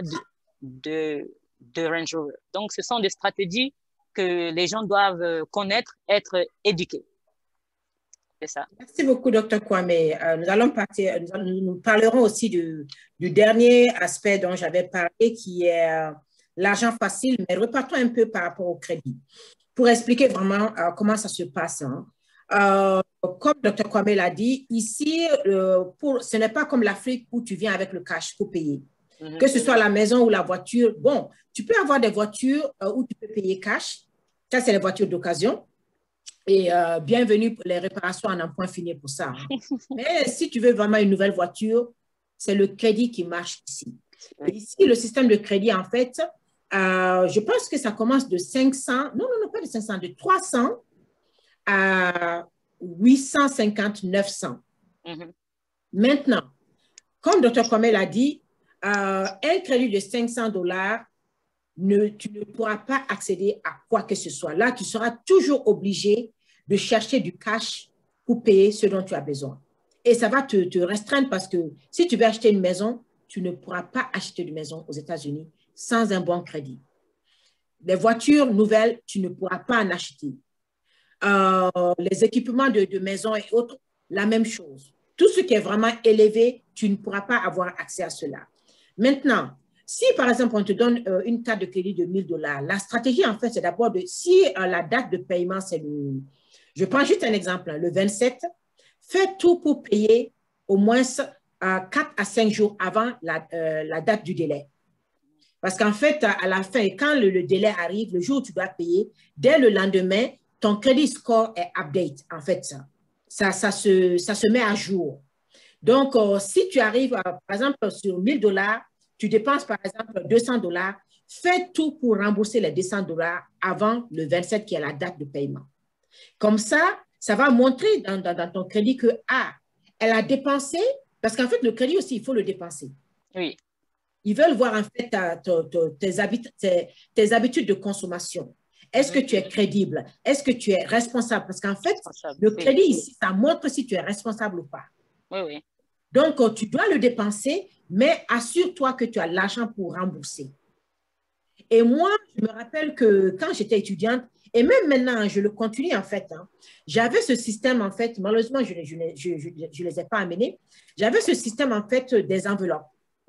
de Range Rover. Donc, ce sont des stratégies que les gens doivent connaître, être éduqués. C'est ça. Merci beaucoup, Dr. Kwame. Nous allons partir, nous parlerons aussi du dernier aspect dont j'avais parlé, qui est l'argent facile, mais repartons un peu par rapport au crédit, pour expliquer vraiment comment ça se passe. Hein. Comme Dr. Kwame l'a dit, ici, ce n'est pas comme l'Afrique où tu viens avec le cash pour payer. Que ce soit la maison ou la voiture, bon, tu peux avoir des voitures où tu peux payer cash. Ça, c'est les voitures d'occasion. Et bienvenue pour les réparations en un point fini pour ça. Hein. Mais si tu veux vraiment une nouvelle voiture, c'est le crédit qui marche ici. Et ici, le système de crédit, en fait, je pense que ça commence de 500, non, pas de 500, de 300 à 850, 900. Maintenant, comme Dr. Kwame l'a dit, un crédit de $500, tu ne pourras pas accéder à quoi que ce soit. Là, tu seras toujours obligé de chercher du cash pour payer ce dont tu as besoin. Et ça va te restreindre parce que si tu veux acheter une maison, tu ne pourras pas acheter une maison aux États-Unis sans un bon crédit. Les voitures nouvelles, tu ne pourras pas en acheter. Les équipements de maison et autres, la même chose. Tout ce qui est vraiment élevé, tu ne pourras pas avoir accès à cela. Maintenant, si, par exemple, on te donne une carte de crédit de $1000, la stratégie, en fait, c'est d'abord si la date de paiement, c'est je prends juste un exemple, le 27, fais tout pour payer au moins 4 à 5 jours avant la date du délai. Parce qu'en fait, à la fin, quand le délai arrive, le jour où tu dois payer, dès le lendemain, ton credit score est update, en fait. Ça se met à jour. Donc, si tu arrives, par exemple, sur $1000, tu dépenses, par exemple, $200, fais tout pour rembourser les $200 avant le 27, qui est la date de paiement. Comme ça va montrer dans ton crédit que, elle a dépensé, parce qu'en fait, le crédit aussi, il faut le dépenser. Oui. Ils veulent voir, en fait, tes habitudes de consommation. Est-ce que tu es crédible? Est-ce que tu es responsable? Parce qu'en fait, le crédit ici, ça montre si tu es responsable ou pas. Oui, oui. Donc, tu dois le dépenser, mais assure-toi que tu as l'argent pour rembourser. Et moi, je me rappelle que quand j'étais étudiante, et même maintenant, je le continue en fait, hein, j'avais ce système en fait, malheureusement, je ne les ai pas amenés, j'avais ce système en fait des enveloppes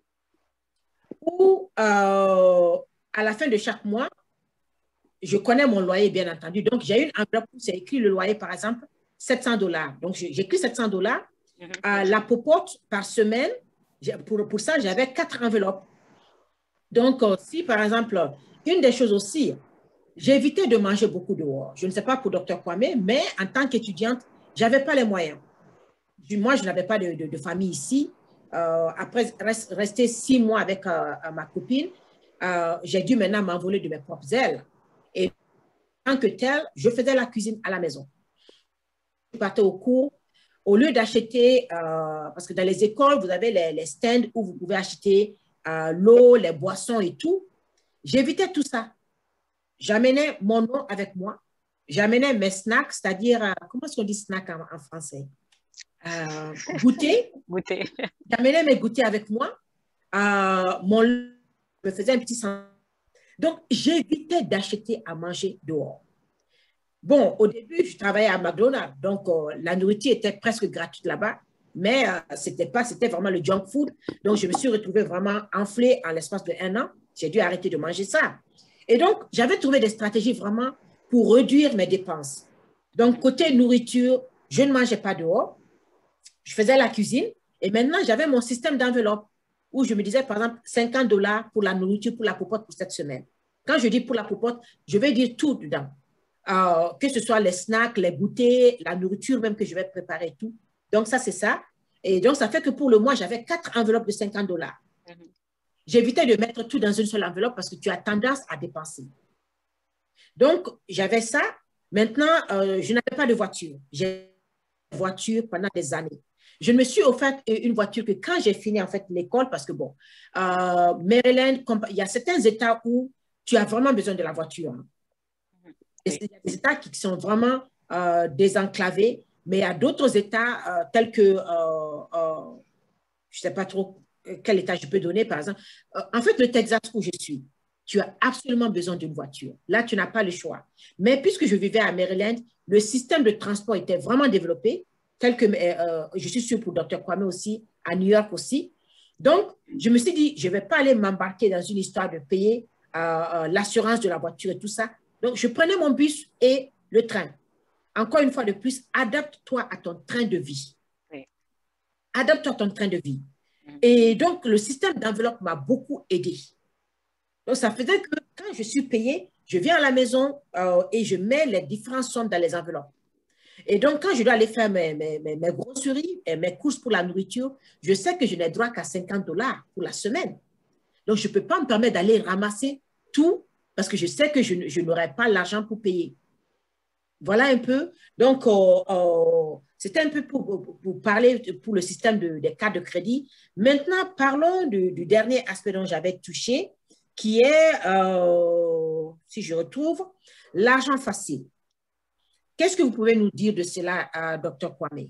où à la fin de chaque mois, je connais mon loyer bien entendu, donc j'ai une enveloppe où c'est écrit le loyer par exemple, $700. Donc, j'écris $700. La popote par semaine, pour ça, j'avais 4 enveloppes. Donc, si par exemple, une des choses aussi, j'évitais de manger beaucoup dehors. Je ne sais pas pour Dr. Kwame, mais en tant qu'étudiante, je n'avais pas les moyens. Moi, je n'avais pas de famille ici. Après rester 6 mois avec ma copine, j'ai dû maintenant m'envoler de mes propres ailes. Et en tant que tel, je faisais la cuisine à la maison. Je partais au cours. Au lieu d'acheter, parce que dans les écoles, vous avez les stands où vous pouvez acheter l'eau, les boissons et tout, j'évitais tout ça. J'amenais mon eau avec moi. J'amenais mes snacks, c'est-à-dire, comment est-ce qu'on dit snack en français? Goûter. Goûter. J'amenais mes goûters avec moi. Je me faisais un petit sandwich. Donc, j'évitais d'acheter à manger dehors. Bon, au début, je travaillais à McDonald's, donc la nourriture était presque gratuite là-bas, mais c'était vraiment le junk food. Donc, je me suis retrouvée vraiment enflée en l'espace de 1 an. J'ai dû arrêter de manger ça. Et donc, j'avais trouvé des stratégies vraiment pour réduire mes dépenses. Donc, côté nourriture, je ne mangeais pas dehors. Je faisais la cuisine et maintenant, j'avais mon système d'enveloppe où je me disais, par exemple, $50 pour la nourriture, pour la popote pour cette semaine. Quand je dis pour la popote, je vais dire tout dedans. Que ce soit les snacks, les goûters, la nourriture même que je vais préparer, tout. Donc, ça, c'est ça. Et donc, ça fait que pour le mois, j'avais 4 enveloppes de $50. J'évitais de mettre tout dans une seule enveloppe parce que tu as tendance à dépenser. Donc, j'avais ça. Maintenant, je n'avais pas de voiture. J'ai une voiture pendant des années. Je me suis offert une voiture que quand j'ai fini en fait l'école, parce que bon, Maryland, il y a certains États où tu as vraiment besoin de la voiture. Hein. Il y a des États qui sont vraiment désenclavés, mais il y a d'autres États tels que, je ne sais pas trop quel État je peux donner, par exemple. En fait, le Texas où je suis, tu as absolument besoin d'une voiture. Là, tu n'as pas le choix. Mais puisque je vivais à Maryland, le système de transport était vraiment développé, tel que je suis sûre pour Dr. Kwame aussi, à New York aussi. Donc, je me suis dit, je ne vais pas aller m'embarquer dans une histoire de payer l'assurance de la voiture et tout ça. Donc, je prenais mon bus et le train. Encore une fois de plus, adapte-toi à ton train de vie. Oui. Adapte-toi à ton train de vie. Et donc, le système d'enveloppe m'a beaucoup aidé. Donc, ça faisait que quand je suis payée, je viens à la maison et je mets les différentes sommes dans les enveloppes. Et donc, quand je dois aller faire mes grosseries et mes courses pour la nourriture, je sais que je n'ai droit qu'à $50 pour la semaine. Donc, je ne peux pas me permettre d'aller ramasser tout parce que je sais que je n'aurai pas l'argent pour payer. Voilà un peu. Donc, c'était un peu pour parler pour le système des cartes de crédit. Maintenant, parlons du dernier aspect dont j'avais touché, qui est, si je retrouve, l'argent facile. Qu'est-ce que vous pouvez nous dire de cela, Dr. Kwame?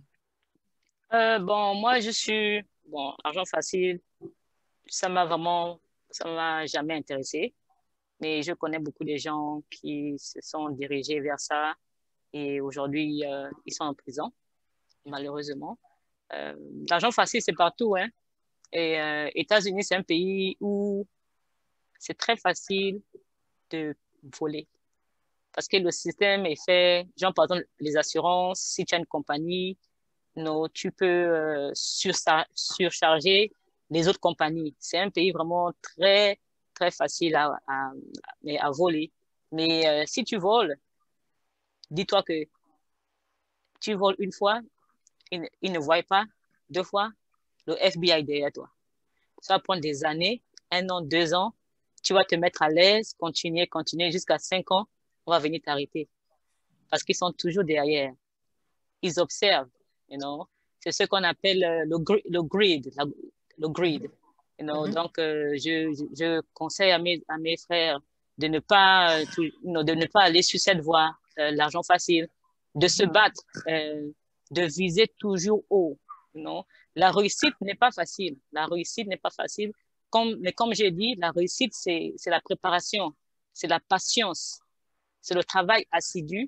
Bon, moi, argent facile, ça m'a jamais intéressé. Mais je connais beaucoup de gens qui se sont dirigés vers ça et aujourd'hui, ils sont en prison, malheureusement. L'argent facile, c'est partout, hein. Et États-Unis, c'est un pays où c'est très facile de voler. Parce que le système est fait, genre par exemple les assurances, si tu as une compagnie, non, tu peux surcharger les autres compagnies. C'est un pays vraiment très, très facile à voler. Mais si tu voles, dis-toi que tu voles une fois, ils ne voient pas, deux fois, le FBI derrière toi. Ça va prendre des années, 1 an, 2 ans, tu vas te mettre à l'aise, continuer jusqu'à 5 ans, on va venir t'arrêter. Parce qu'ils sont toujours derrière. Ils observent, you know. C'est ce qu'on appelle le greed. Le greed. You know? Donc, je conseille à mes frères de ne pas, de ne pas aller sur cette voie, l'argent facile, de se battre, de viser toujours haut. You know? La réussite n'est pas facile. La réussite n'est pas facile. Mais comme j'ai dit, la réussite, c'est la préparation, c'est la patience, c'est le travail assidu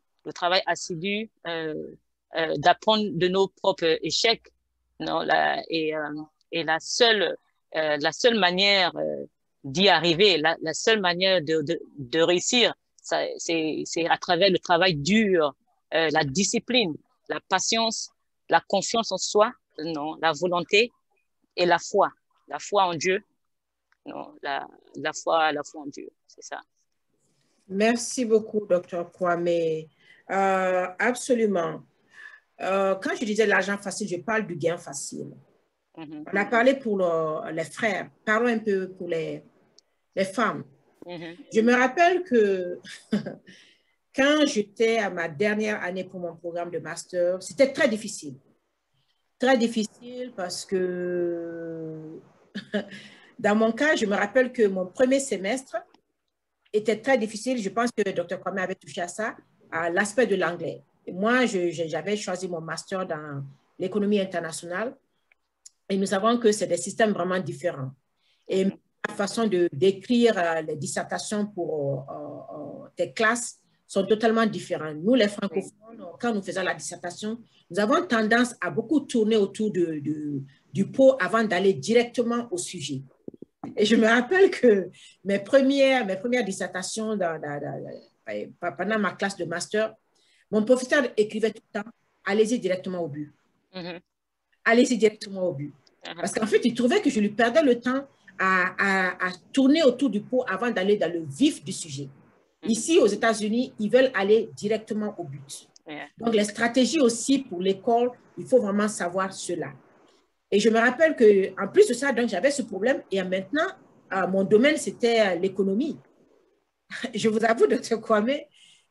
d'apprendre de nos propres échecs. Non, et la seule manière d'y arriver, la seule manière de réussir, c'est à travers le travail dur, la discipline, la patience, la confiance en soi, non, la volonté et la foi en Dieu, non, la foi en Dieu, c'est ça. Merci beaucoup, Dr. Kwame. Absolument. Quand je disais l'argent facile, je parle du gain facile. On a parlé pour les frères. Parlons un peu pour les femmes. Je me rappelle que quand j'étais à ma dernière année pour mon programme de master, c'était très difficile. Très difficile parce que dans mon cas, je me rappelle que mon premier semestre était très difficile. Je pense que Dr. Kwame avait touché à ça, à l'aspect de l'anglais. Moi, j'avais choisi mon master dans l'économie internationale et nous savons que c'est des systèmes vraiment différents. Et la façon d'écrire les dissertations pour tes classes sont totalement différentes. Nous, les francophones, quand nous faisons la dissertation, nous avons tendance à beaucoup tourner autour du pot avant d'aller directement au sujet. Et je me rappelle que mes premières dissertations pendant ma classe de master, mon professeur écrivait tout le temps, allez-y directement au but. Allez-y directement au but. Parce qu'en fait, il trouvait que je lui perdais le temps à tourner autour du pot avant d'aller dans le vif du sujet. Ici, aux États-Unis, ils veulent aller directement au but. Donc, les stratégies aussi pour l'école, il faut vraiment savoir cela. Et je me rappelle qu'en plus de ça, donc j'avais ce problème. Et maintenant, mon domaine, c'était l'économie. Je vous avoue, Dr. Kwame,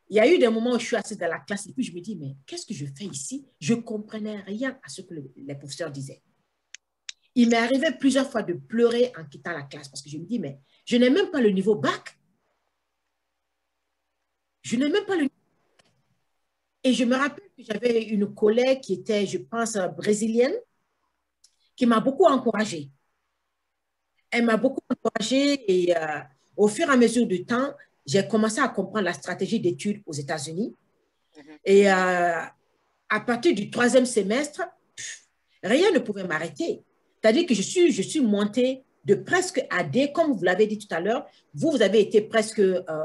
il y a eu des moments où je suis assise dans la classe et puis je me dis, mais qu'est-ce que je fais ici? Je ne comprenais rien à ce que les professeurs disaient. Il m'est arrivé plusieurs fois de pleurer en quittant la classe parce que je me dis, mais je n'ai même pas le niveau bac. Je n'ai même pas le niveau. Et je me rappelle que j'avais une collègue qui était, je pense, brésilienne, qui m'a beaucoup encouragée. Elle m'a beaucoup encouragée et au fur et à mesure du temps, j'ai commencé à comprendre la stratégie d'études aux États-Unis. Et à partir du 3e semestre, rien ne pouvait m'arrêter. C'est-à-dire que je suis montée de presque à D, comme vous l'avez dit tout à l'heure. Vous avez été presque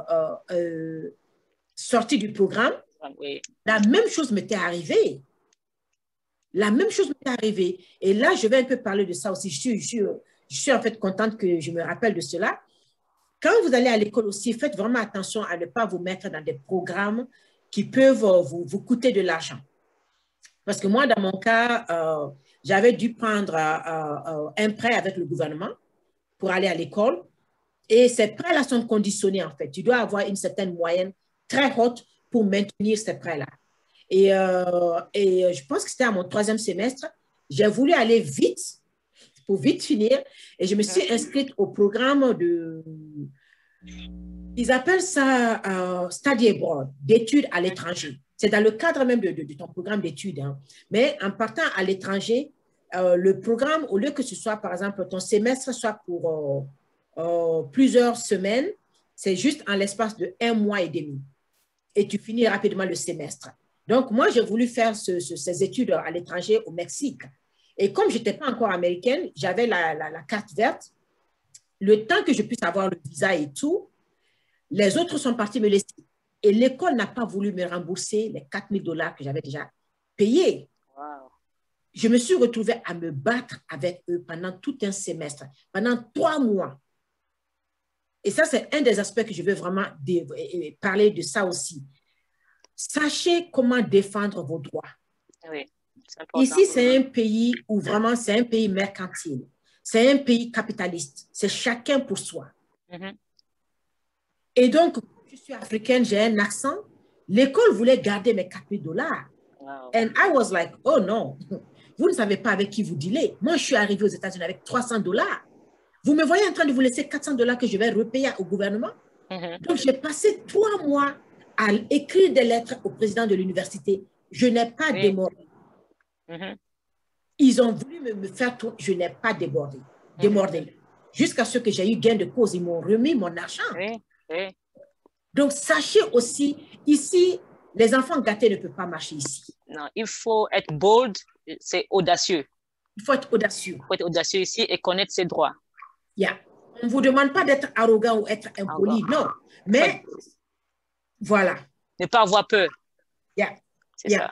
sorti du programme. Oui. La même chose m'était arrivée. La même chose m'est arrivée. Et là, je vais un peu parler de ça aussi. Je suis en fait contente que je me rappelle de cela. Quand vous allez à l'école aussi, faites vraiment attention à ne pas vous mettre dans des programmes qui peuvent vous coûter de l'argent. Parce que moi, dans mon cas, j'avais dû prendre un prêt avec le gouvernement pour aller à l'école. Et ces prêts-là sont conditionnés, en fait. Tu dois avoir une certaine moyenne très haute pour maintenir ces prêts-là. Et je pense que c'était à mon 3e semestre. J'ai voulu aller vite, pour vite finir. Et je me suis inscrite au programme de... Ils appellent ça Study Abroad, d'études à l'étranger. C'est dans le cadre même de ton programme d'études. Hein. Mais en partant à l'étranger, le programme, au lieu que ce soit, par exemple, ton semestre soit pour plusieurs semaines, c'est juste en l'espace de 1 mois et demi. Et tu finis rapidement le semestre. Donc, moi, j'ai voulu faire ces études à l'étranger au Mexique. Et comme je n'étais pas encore américaine, j'avais la carte verte. Le temps que je puisse avoir le visa et tout, les autres sont partis me laisser. Et l'école n'a pas voulu me rembourser les $4 000 que j'avais déjà payés. Wow. Je me suis retrouvée à me battre avec eux pendant tout un semestre, pendant 3 mois. Et ça, c'est un des aspects que je veux vraiment parler de ça aussi. Sachez comment défendre vos droits. Oui, ici, c'est un pays où vraiment, c'est un pays mercantile. C'est un pays capitaliste. C'est chacun pour soi. Et donc, je suis africaine, j'ai un accent. L'école voulait garder mes $4 000. Wow. And I was like, oh non, vous ne savez pas avec qui vous dealez. Moi, je suis arrivée aux États-Unis avec $300. Vous me voyez en train de vous laisser $400 que je vais repayer au gouvernement. Donc, j'ai passé 3 mois à écrire des lettres au président de l'université. Je n'ai pas démordé. Ils ont voulu me faire tout. Je n'ai pas démordé. Jusqu'à ce que j'ai eu gain de cause. Ils m'ont remis mon argent. Donc, sachez aussi, ici, les enfants gâtés ne peuvent pas marcher ici. Non, il faut être bold, c'est audacieux. Il faut être audacieux. Il faut être audacieux ici et connaître ses droits. Yeah. On ne vous demande pas d'être arrogant ou être impoli, non. Mais, voilà. Ne pas avoir peur. C'est ça.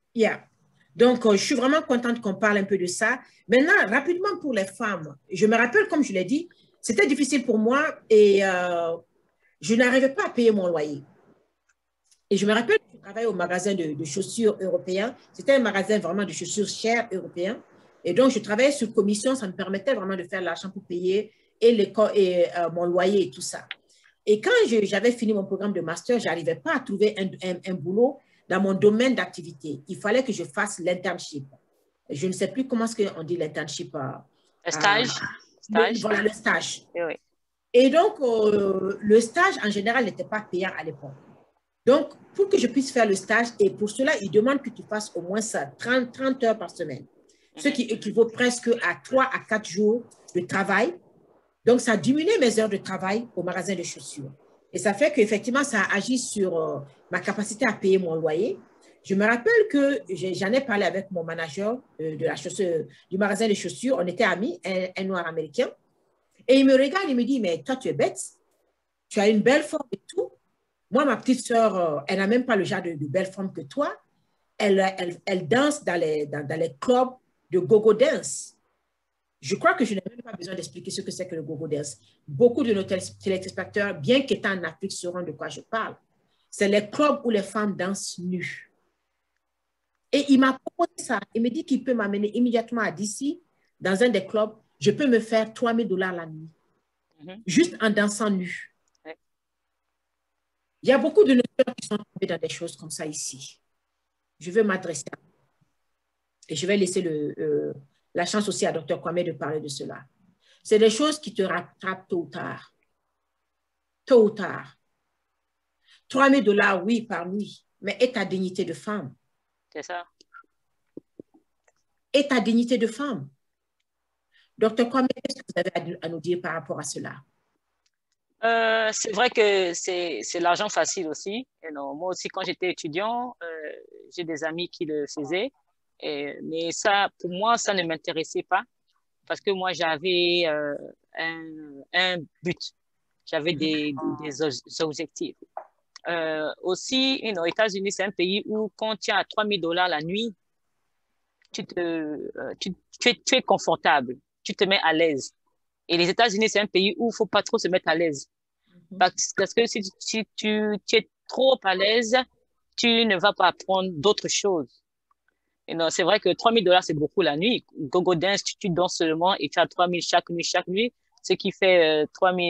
Donc, je suis vraiment contente qu'on parle un peu de ça. Maintenant, rapidement pour les femmes, je me rappelle, comme je l'ai dit, c'était difficile pour moi et je n'arrivais pas à payer mon loyer. Et je me rappelle que je travaillais au magasin de chaussures européen. C'était un magasin vraiment de chaussures chères européen. Et donc, je travaillais sur commission. Ça me permettait vraiment de faire l'argent pour payer mon loyer et tout ça. Et quand j'avais fini mon programme de master, je n'arrivais pas à trouver un boulot dans mon domaine d'activité. Il fallait que je fasse l'internship. Je ne sais plus comment on dit l'internship. Le stage. Voilà, le stage. Oui. Et donc, le stage, en général, n'était pas payant à l'époque. Donc, pour que je puisse faire le stage, et pour cela, ils demandent que tu fasses au moins ça, 30 heures par semaine, ce qui équivaut presque à 3 à 4 jours de travail. Donc, ça a diminué mes heures de travail au magasin de chaussures. Et ça fait qu'effectivement, ça a agi sur ma capacité à payer mon loyer. Je me rappelle que j'en ai parlé avec mon manager du magasin de chaussures. On était amis, un noir américain. Et il me regarde, il me dit, mais toi, tu es bête. Tu as une belle forme et tout. Moi, ma petite sœur, elle n'a même pas le genre de belle forme que toi. Elle danse dans les clubs de go-go dance. Je crois que je n'ai même pas besoin d'expliquer ce que c'est que le go-go dance. Beaucoup de nos téléspectateurs, bien qu'étant en Afrique, sauront de quoi je parle. C'est les clubs où les femmes dansent nues. Et il m'a proposé ça. Il me dit qu'il peut m'amener immédiatement à DC, dans un des clubs. Je peux me faire $3 000 la nuit, juste en dansant nu. Il y a beaucoup de nos sœurs qui sont tombées dans des choses comme ça ici. Je veux m'adresser à vous. Et je vais laisser la chance aussi à Dr. Kwame de parler de cela. C'est des choses qui te rattrapent tôt ou tard. Tôt ou tard. 3 000 $, oui, par nuit. Mais et ta dignité de femme? C'est ça. Et ta dignité de femme? Docteur Kwame, qu'est-ce que vous avez à nous dire par rapport à cela? C'est vrai que c'est l'argent facile aussi. Et non, moi aussi, quand j'étais étudiant, j'ai des amis qui le faisaient. Mais ça, pour moi, ça ne m'intéressait pas parce que moi, j'avais un but. J'avais des objectifs. Aussi, aux États-Unis, c'est un pays où quand tu es à 3 000 $ la nuit, tu es confortable, tu te mets à l'aise. Et les États-Unis, c'est un pays où il faut pas trop se mettre à l'aise. Parce que si tu es trop à l'aise, tu ne vas pas apprendre d'autres choses. Et non, c'est vrai que 3 000 $, c'est beaucoup la nuit. Gogo dance, tu danses seulement et tu as 3 000 chaque nuit, ce qui fait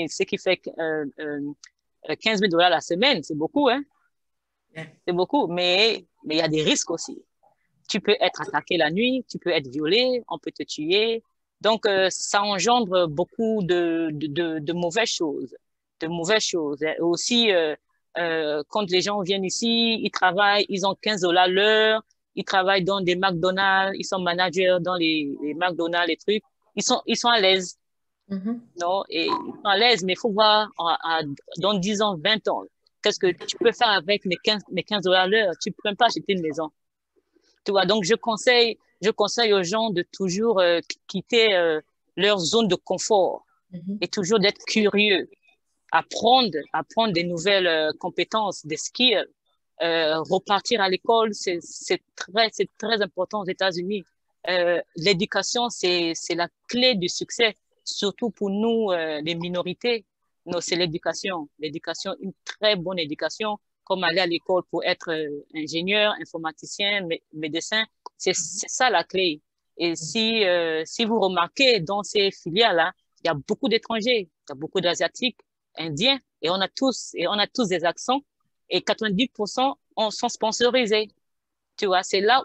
15 000 $ la semaine. C'est beaucoup, hein? C'est beaucoup, mais il y a des risques aussi. Tu peux être attaqué la nuit, tu peux être violé, on peut te tuer. Donc, ça engendre beaucoup de mauvaises choses. De mauvaises choses. Et aussi, quand les gens viennent ici, ils travaillent, ils ont 15 $ l'heure, ils travaillent dans des McDonald's, ils sont managers dans les McDonald's, les trucs. Ils sont à l'aise. Non, et ils sont à l'aise, mais il faut voir dans 10 ans, 20 ans, qu'est-ce que tu peux faire avec mes 15 $ l'heure? Tu peux même pas acheter une maison. Tu vois, donc je conseille aux gens de toujours quitter leur zone de confort et toujours d'être curieux, apprendre des nouvelles compétences, des skills, repartir à l'école, c'est très important aux États-Unis. L'éducation, c'est la clé du succès, surtout pour nous, les minorités. Non, c'est l'éducation, une très bonne éducation, comme aller à l'école pour être ingénieur, informaticien, médecin. C'est ça la clé. Et si vous remarquez dans ces filières-là, il y a beaucoup d'étrangers, il y a beaucoup d'Asiatiques, Indiens, et on a tous des accents, et 90% sont sponsorisés. Tu vois, c'est là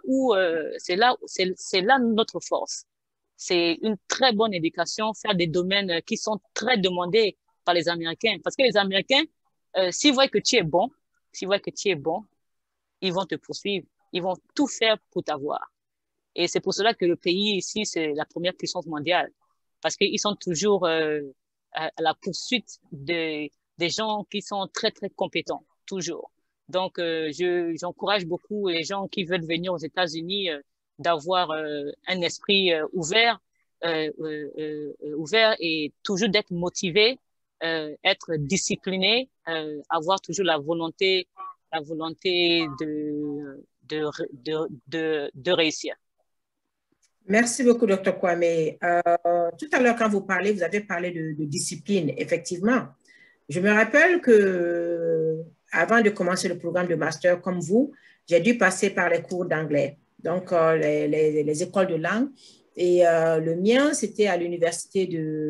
notre force. C'est une très bonne éducation, faire des domaines qui sont très demandés par les Américains. Parce que les Américains, s'ils voient que tu es bon, ils vont te poursuivre. Ils vont tout faire pour t'avoir. Et c'est pour cela que le pays ici, c'est la première puissance mondiale. Parce qu'ils sont toujours à la poursuite des gens qui sont très, très compétents, toujours. Donc, j'encourage beaucoup les gens qui veulent venir aux États-Unis d'avoir un esprit ouvert et toujours d'être motivé, être discipliné, avoir toujours la volonté de réussir. Merci beaucoup, Dr. Kwame. Tout à l'heure, quand vous avez parlé de discipline, effectivement. Je me rappelle que avant de commencer le programme de master comme vous, j'ai dû passer par les cours d'anglais, donc les écoles de langue. Et le mien, c'était à l'université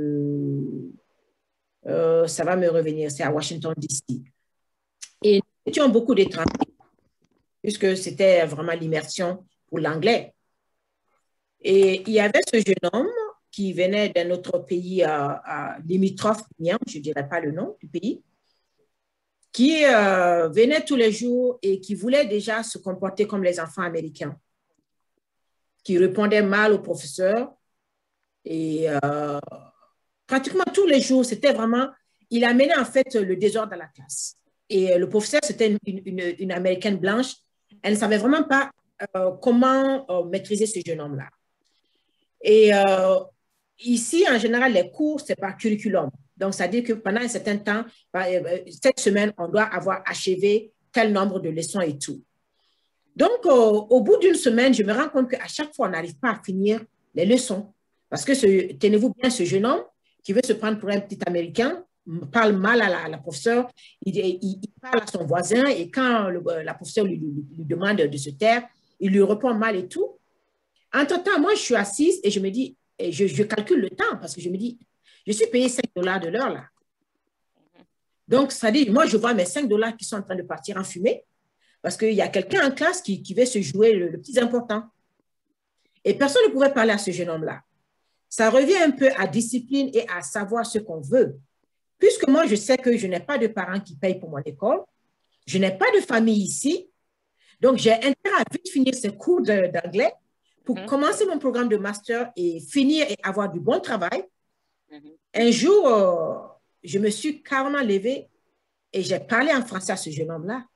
ça va me revenir, c'est à Washington, D.C. Et nous étions beaucoup d'étrangers, puisque c'était vraiment l'immersion pour l'anglais. Et il y avait ce jeune homme qui venait d'un autre pays limitrophe, je ne dirais pas le nom du pays, qui venait tous les jours et qui voulait déjà se comporter comme les enfants américains, qui répondait mal aux professeurs. Et pratiquement tous les jours, c'était vraiment, il amenait en fait le désordre dans la classe. Et le professeur, c'était une Américaine blanche. Elle ne savait vraiment pas comment maîtriser ce jeune homme-là. Et ici, en général, les cours, c'est par curriculum. Donc, ça dit que pendant un certain temps, cette semaine, on doit avoir achevé tel nombre de leçons et tout. Donc, au bout d'une semaine, je me rends compte qu'à chaque fois, on n'arrive pas à finir les leçons. Parce que, tenez-vous bien, ce jeune homme qui veut se prendre pour un petit Américain parle mal à la professeure, il parle à son voisin et quand la professeure lui demande de se taire, il lui répond mal et tout. Entre-temps, moi, je suis assise et je me dis, je calcule le temps parce que je me dis, je suis payée 5 $ de l'heure là. Donc, ça dit, moi, je vois mes 5 dollars qui sont en train de partir en fumée parce qu'il y a quelqu'un en classe qui veut se jouer le petit important. Et personne ne pouvait parler à ce jeune homme-là. Ça revient un peu à discipline et à savoir ce qu'on veut. Puisque moi, je sais que je n'ai pas de parents qui payent pour mon école, je n'ai pas de famille ici, donc j'ai intérêt à vite finir ces cours d'anglais pour commencer mon programme de master et finir et avoir du bon travail. Un jour, je me suis carrément levée et j'ai parlé en français à ce jeune homme-là.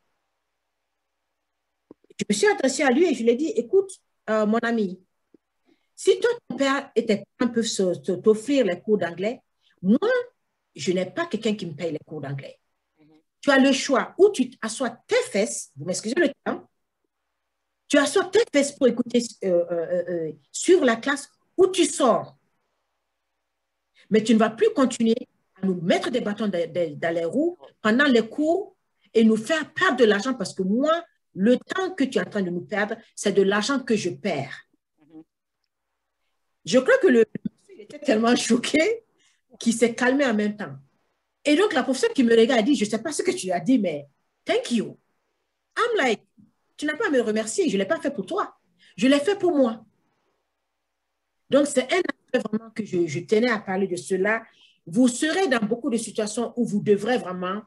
Je me suis attachée à lui et je lui ai dit, écoute, mon ami, si toi, ton père était un peu t'offrir les cours d'anglais, moi, je n'ai pas quelqu'un qui me paye les cours d'anglais. Tu as le choix, ou tu assois tes fesses, vous m'excusez le terme, tu assois tes fesses pour écouter sur la classe, ou tu sors. Mais tu ne vas plus continuer à nous mettre des bâtons dans les roues pendant les cours et nous faire perdre de l'argent parce que moi, le temps que tu es en train de nous perdre, c'est de l'argent que je perds. Je crois que le monsieur était tellement choqué qu'il s'est calmé en même temps. Et donc, la professeure qui me regarde dit, je ne sais pas ce que tu as dit, mais thank you. I'm like, tu n'as pas à me remercier, je ne l'ai pas fait pour toi. Je l'ai fait pour moi. Donc, c'est un aspect vraiment que je tenais à parler de cela. Vous serez dans beaucoup de situations où vous devrez vraiment,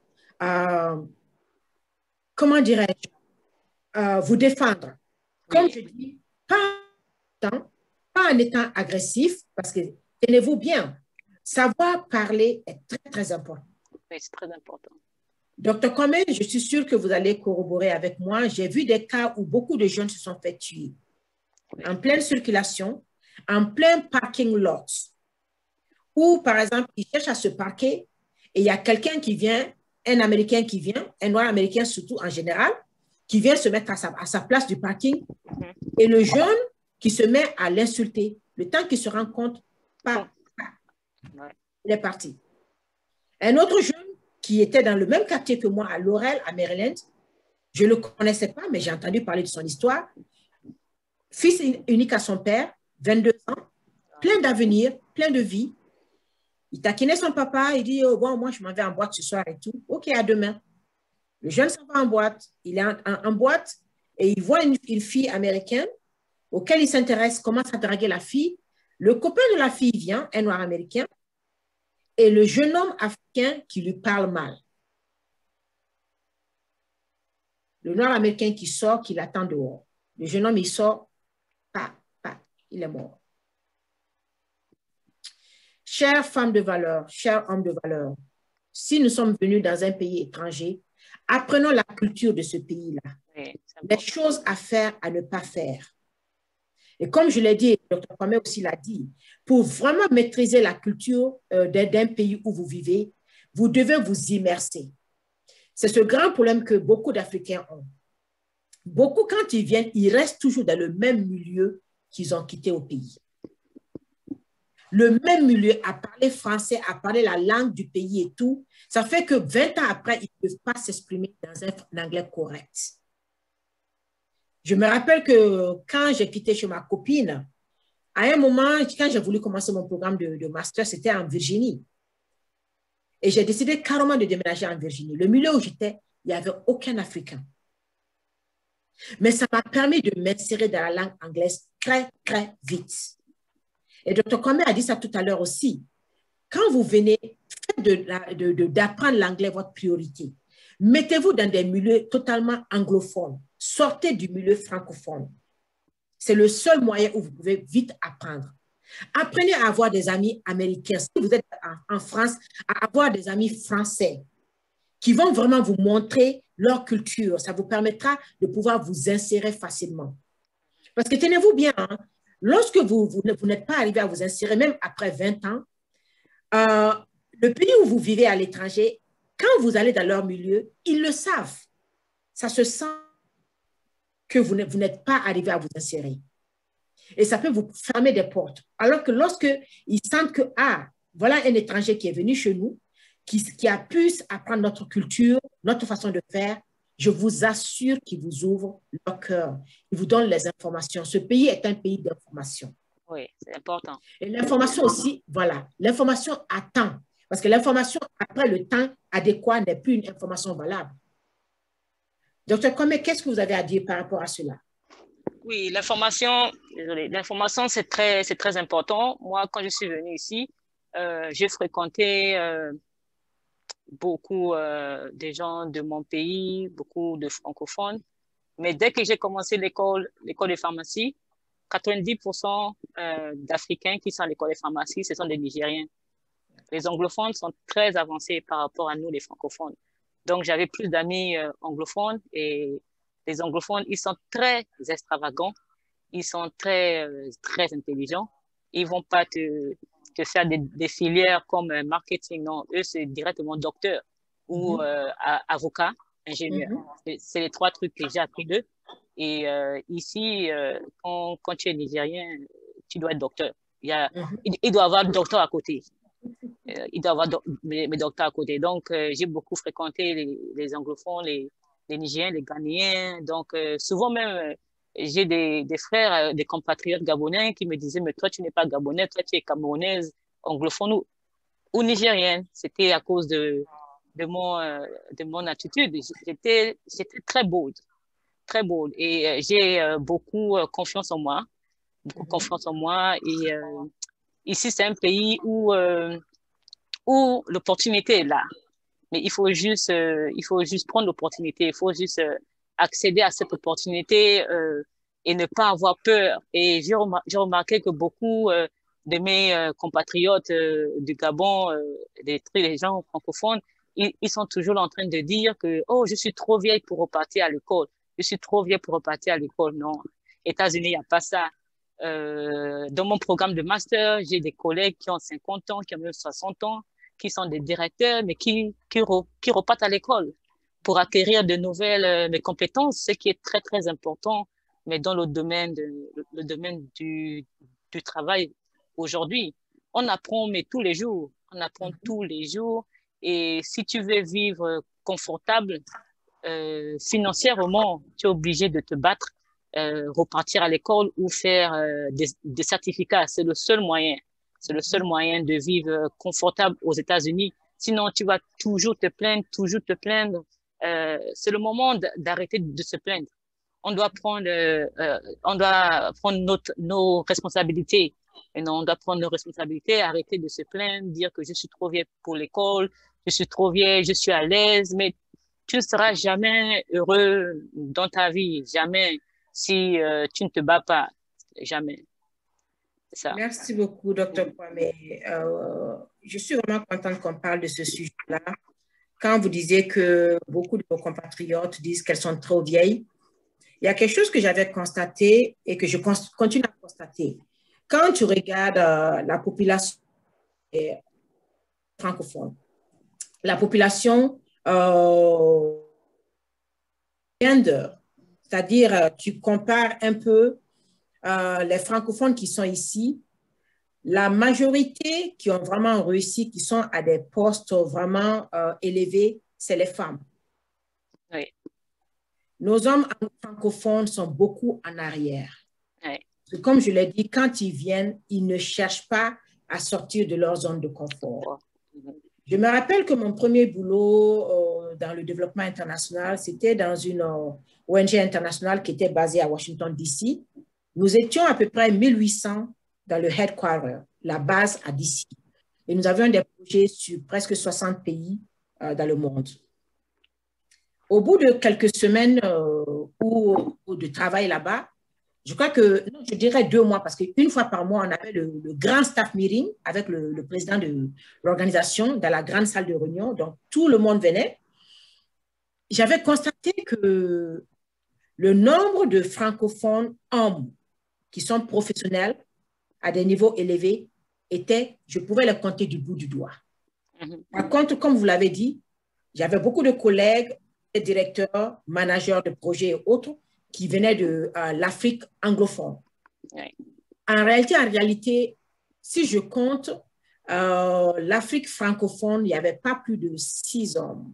comment dirais-je, vous défendre. Comme je dis, pas en étant agressif, parce que tenez-vous bien, savoir parler est très, très important. Oui, c'est très important. Docteur Kwame, je suis sûre que vous allez corroborer avec moi. J'ai vu des cas où beaucoup de jeunes se sont fait tuer en pleine circulation, en plein parking lot, où, par exemple, ils cherchent à se parquer et il y a quelqu'un qui vient, un Américain qui vient, un Noir américain surtout en général, qui vient se mettre à sa place du parking et le jeune qui se met à l'insulter. Le temps qu'il se rend compte, il est parti. Un autre jeune qui était dans le même quartier que moi, à Laurel, à Maryland, je ne le connaissais pas, mais j'ai entendu parler de son histoire. Fils unique à son père, 22 ans, plein d'avenir, plein de vie. Il taquinait son papa, il dit, oh, bon, moi, je m'en vais en boîte ce soir et tout. OK, à demain. Le jeune s'en va en boîte. Il est en boîte et il voit une fille américaine auquel il s'intéresse, commence à draguer la fille. Le copain de la fille vient, un noir américain, et le jeune homme africain qui lui parle mal. Le noir américain qui sort, qui l'attend dehors. Le jeune homme, il sort, il est mort. Chères femmes de valeur, chers hommes de valeur, si nous sommes venus dans un pays étranger, apprenons la culture de ce pays-là. Oui, les choses à faire, à ne pas faire. Et comme je l'ai dit, et le Dr Kwame aussi l'a dit, pour vraiment maîtriser la culture d'un pays où vous vivez, vous devez vous immerser. C'est ce grand problème que beaucoup d'Africains ont. Beaucoup, quand ils viennent, ils restent toujours dans le même milieu qu'ils ont quitté au pays. Le même milieu, à parler français, à parler la langue du pays et tout, ça fait que 20 ans après, ils ne peuvent pas s'exprimer dans un anglais correct. Je me rappelle que quand j'ai quitté chez ma copine, à un moment, quand j'ai voulu commencer mon programme de master, c'était en Virginie. Et j'ai décidé carrément de déménager en Virginie. Le milieu où j'étais, il n'y avait aucun Africain. Mais ça m'a permis de m'insérer dans la langue anglaise très, très vite. Et Dr Kwame a dit ça tout à l'heure aussi. Quand vous venez, faites d'apprendre l'anglais votre priorité. Mettez-vous dans des milieux totalement anglophones. Sortez du milieu francophone. C'est le seul moyen où vous pouvez vite apprendre. Apprenez à avoir des amis américains. Si vous êtes en France, à avoir des amis français qui vont vraiment vous montrer leur culture. Ça vous permettra de pouvoir vous insérer facilement. Parce que tenez-vous bien, hein, lorsque vous n'êtes pas arrivé à vous insérer, même après 20 ans, le pays où vous vivez à l'étranger, quand vous allez dans leur milieu, ils le savent. Ça se sent que vous n'êtes pas arrivé à vous insérer. Et ça peut vous fermer des portes. Alors que lorsque ils sentent que, ah, voilà un étranger qui est venu chez nous, qui a pu apprendre notre culture, notre façon de faire, je vous assure qu'ils vous ouvrent leur cœur. Ils vous donnent les informations. Ce pays est un pays d'information. Oui, c'est important. Et l'information aussi, voilà, l'information à temps. Parce que l'information, après le temps adéquat, n'est plus une information valable. Docteur Kwame, qu'est-ce que vous avez à dire par rapport à cela? Oui, l'information, c'est très important. Moi, quand je suis venue ici, j'ai fréquenté beaucoup des gens de mon pays, beaucoup de francophones. Mais dès que j'ai commencé l'école de pharmacie, 90% d'Africains qui sont à l'école de pharmacie, ce sont des Nigériens. Les anglophones sont très avancés par rapport à nous, les francophones. Donc, j'avais plus d'amis anglophones et les anglophones, ils sont très extravagants, ils sont très intelligents. Ils vont pas te faire des filières comme marketing, non. Eux, c'est directement docteur ou avocat, ingénieur. C'est les trois trucs que j'ai appris d'eux. Et ici, quand tu es nigérien, tu dois être docteur. Il doit avoir docteur à côté. Il doit avoir mes docteurs à côté. Donc, j'ai beaucoup fréquenté les anglophones, les Nigériens, les Ghanéens. Donc, souvent même, j'ai des frères, des compatriotes gabonais qui me disaient, mais toi, tu n'es pas gabonais, toi, tu es camerounaise, anglophone ou nigérienne. C'était à cause de mon attitude. J'étais très bold, très bold. Et j'ai beaucoup confiance en moi, beaucoup confiance en moi. Et ici, c'est un pays où l'opportunité est là. Mais il faut juste prendre l'opportunité, il faut juste accéder à cette opportunité et ne pas avoir peur. Et j'ai remarqué que beaucoup de mes compatriotes du Gabon, des gens francophones, ils sont toujours en train de dire que oh, je suis trop vieille pour repartir à l'école. Je suis trop vieille pour repartir à l'école. Non, États-Unis, il n'y a pas ça. Dans mon programme de master, j'ai des collègues qui ont 50 ans, qui ont même 60 ans, qui sont des directeurs, mais qui repartent à l'école pour acquérir de nouvelles compétences, ce qui est très, très important, mais dans le domaine du travail aujourd'hui. On apprend, mais tous les jours. On apprend tous les jours. Et si tu veux vivre confortable financièrement, tu es obligé de te battre, repartir à l'école ou faire des certificats. C'est le seul moyen. C'est le seul moyen de vivre confortable aux États-Unis. Sinon, tu vas toujours te plaindre, toujours te plaindre. C'est le moment d'arrêter de se plaindre. On doit prendre nos responsabilités. Et non, on doit prendre nos responsabilités, arrêter de se plaindre, dire que je suis trop vieille pour l'école, je suis trop vieille, je suis à l'aise, mais tu ne seras jamais heureux dans ta vie, jamais, si tu ne te bats pas, jamais. Ça. Merci beaucoup, Dr. Kwame. Je suis vraiment contente qu'on parle de ce sujet-là. Quand vous disiez que beaucoup de vos compatriotes disent qu'elles sont trop vieilles, il y a quelque chose que j'avais constaté et que je continue à constater. Quand tu regardes la population francophone, la population c'est-à-dire tu compares un peu les francophones qui sont ici, la majorité qui ont vraiment réussi, qui sont à des postes vraiment élevés, c'est les femmes. Oui. Nos hommes francophones sont beaucoup en arrière. Oui. Comme je l'ai dit, quand ils viennent, ils ne cherchent pas à sortir de leur zone de confort. Je me rappelle que mon premier boulot dans le développement international, c'était dans une ONG internationale qui était basée à Washington, D.C. Nous étions à peu près 1800 dans le headquarter, la base à D.C. Et nous avions des projets sur presque 60 pays dans le monde. Au bout de quelques semaines de travail là-bas, je crois que, non, je dirais 2 mois, parce qu'une fois par mois, on avait le grand staff meeting avec le président de l'organisation dans la grande salle de réunion. Donc, tout le monde venait. J'avais constaté que le nombre de francophones hommes qui sont professionnels à des niveaux élevés était, je pouvais les compter du bout du doigt. Par contre, comme vous l'avez dit, j'avais beaucoup de collègues, directeurs, managers de projets et autres, qui venaient de l'Afrique anglophone. Oui. En réalité, si je compte, l'Afrique francophone, il n'y avait pas plus de 6 hommes.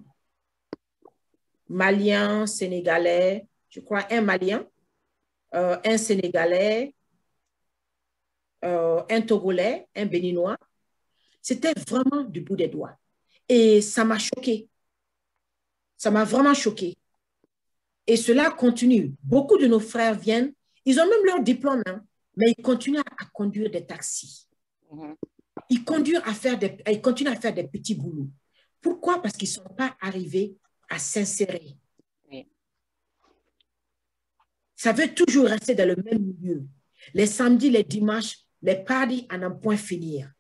Maliens, Sénégalais, je crois un Malien, un Sénégalais, un Togolais, un Béninois. C'était vraiment du bout des doigts. Et ça m'a choqué. Ça m'a vraiment choqué. Et cela continue. Beaucoup de nos frères viennent, ils ont même leur diplôme, hein, mais ils continuent à conduire des taxis. Ils continuent à faire des petits boulots. Pourquoi? Parce qu'ils ne sont pas arrivés à s'insérer. Ça veut toujours rester dans le même milieu. Les samedis, les dimanches, les parties à n'en point finir.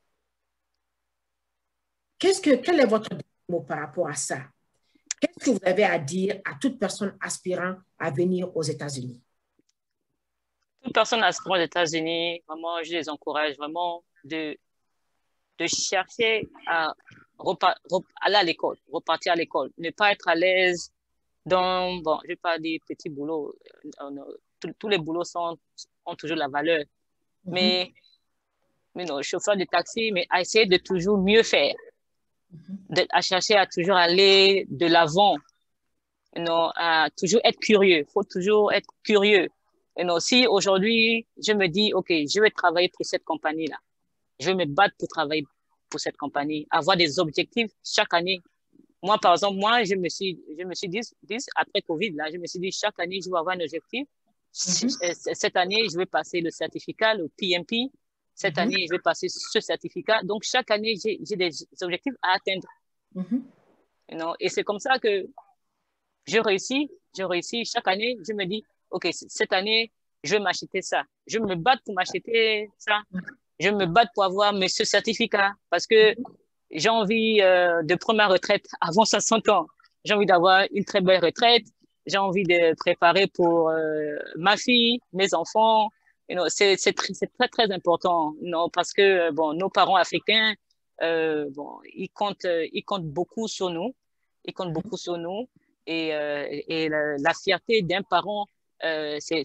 Quel est votre mot par rapport à ça? Qu'est-ce que vous avez à dire à toute personne aspirant à venir aux États-Unis? Toute personne aspirant aux États-Unis, vraiment, je les encourage vraiment de chercher à aller à l'école, repartir à l'école, ne pas être à l'aise dans, bon, je vais pas dire petits boulots, tous les boulots ont toujours la valeur, mais non, chauffeur de taxi, mais à essayer de toujours mieux faire, à chercher à toujours aller de l'avant, à toujours être curieux, faut toujours être curieux. Si aujourd'hui, je me dis, OK, je vais travailler pour cette compagnie-là, je vais me battre pour travailler pour cette compagnie, avoir des objectifs chaque année. Moi, par exemple, je me suis dit, après Covid, là, je me suis dit, chaque année, je vais avoir un objectif. Cette année, je vais passer le certificat, le PMP. Cette année, je vais passer ce certificat. Donc, chaque année, j'ai des objectifs à atteindre. Et c'est comme ça que je réussis. Chaque année, je me dis, OK, cette année, je vais m'acheter ça. Je vais me battre pour m'acheter ça. Je vais me battre pour avoir ce certificat parce que j'ai envie de prendre ma retraite avant 60 ans. J'ai envie d'avoir une très belle retraite. J'ai envie de préparer pour ma fille, mes enfants. C'est très, très important. Parce que nos parents africains, ils comptent beaucoup sur nous. Ils comptent beaucoup sur nous. Et la fierté d'un parent, c'est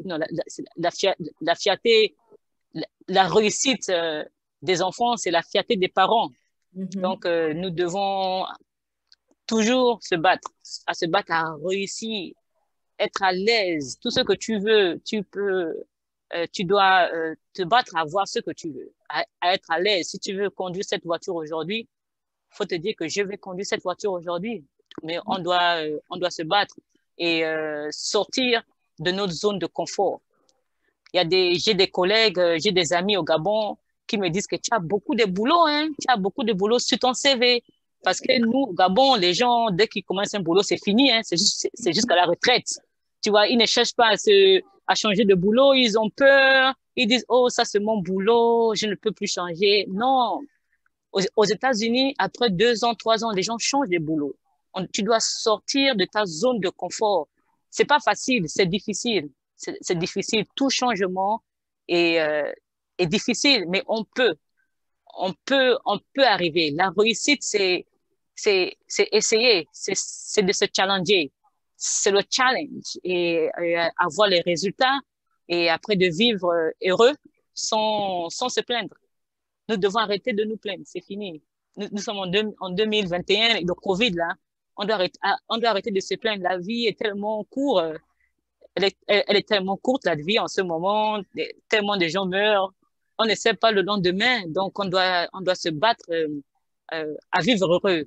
la fierté, la réussite des enfants, c'est la fierté des parents. Donc, nous devons toujours se battre, à réussir, être à l'aise. Tout ce que tu veux, tu peux, tu dois te battre à voir ce que tu veux, à être à l'aise. Si tu veux conduire cette voiture aujourd'hui, faut te dire que je vais conduire cette voiture aujourd'hui. Mais on doit se battre et sortir de notre zone de confort. J'ai des collègues, j'ai des amis au Gabon qui me disent que tu as beaucoup de boulot, hein, tu as beaucoup de boulot sur ton CV. Parce que nous, au Gabon, les gens, dès qu'ils commencent un boulot, c'est fini, hein, c'est jusqu'à la retraite. Tu vois, ils ne cherchent pas à changer de boulot, ils ont peur, ils disent, oh, ça c'est mon boulot, je ne peux plus changer. Non. Aux États-Unis, après 2 ans, 3 ans, les gens changent de boulot. Tu dois sortir de ta zone de confort. C'est pas facile, c'est difficile. C'est difficile. Tout changement est difficile, mais on peut arriver. La réussite, c'est essayer, c'est de se challenger. C'est le challenge et avoir les résultats et après de vivre heureux sans se plaindre. Nous devons arrêter de nous plaindre, c'est fini. Nous sommes en 2021, le Covid, là, on doit arrêter de se plaindre. La vie est tellement courte, elle est tellement courte, la vie en ce moment, tellement de gens meurent. On ne sait pas le lendemain, donc on doit se battre à vivre heureux,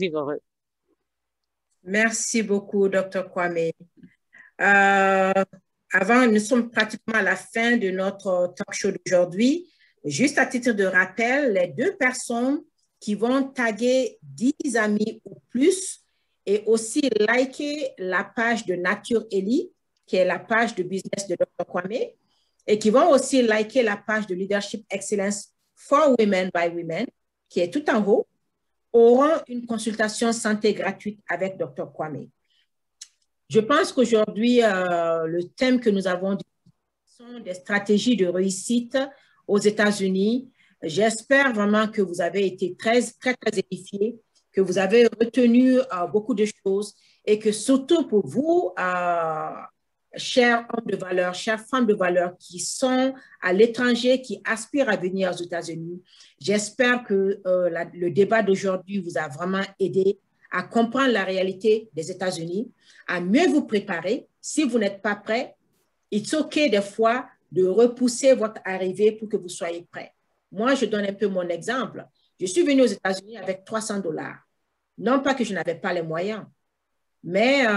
Merci beaucoup, Dr. Kwame. Nous sommes pratiquement à la fin de notre talk show d'aujourd'hui. Juste à titre de rappel, les 2 personnes qui vont taguer 10 amis ou plus et aussi liker la page de Nature Ellie, qui est la page de business de Dr. Kwame, et qui vont aussi liker la page de Leadership Excellence for Women by Women, qui est tout en haut, auront une consultation santé gratuite avec Dr. Kwame. Je pense qu'aujourd'hui, le thème que nous avons sont des stratégies de réussite aux États-Unis. J'espère vraiment que vous avez été très, très, très édifiés, que vous avez retenu beaucoup de choses et que surtout pour vous, chers hommes de valeur, chères femmes de valeur qui sont à l'étranger, qui aspirent à venir aux États-Unis, j'espère que le débat d'aujourd'hui vous a vraiment aidé à comprendre la réalité des États-Unis, à mieux vous préparer. Si vous n'êtes pas prêt, it's OK des fois de repousser votre arrivée pour que vous soyez prêt. Moi, je donne un peu mon exemple. Je suis venue aux États-Unis avec 300 $. Non pas que je n'avais pas les moyens, mais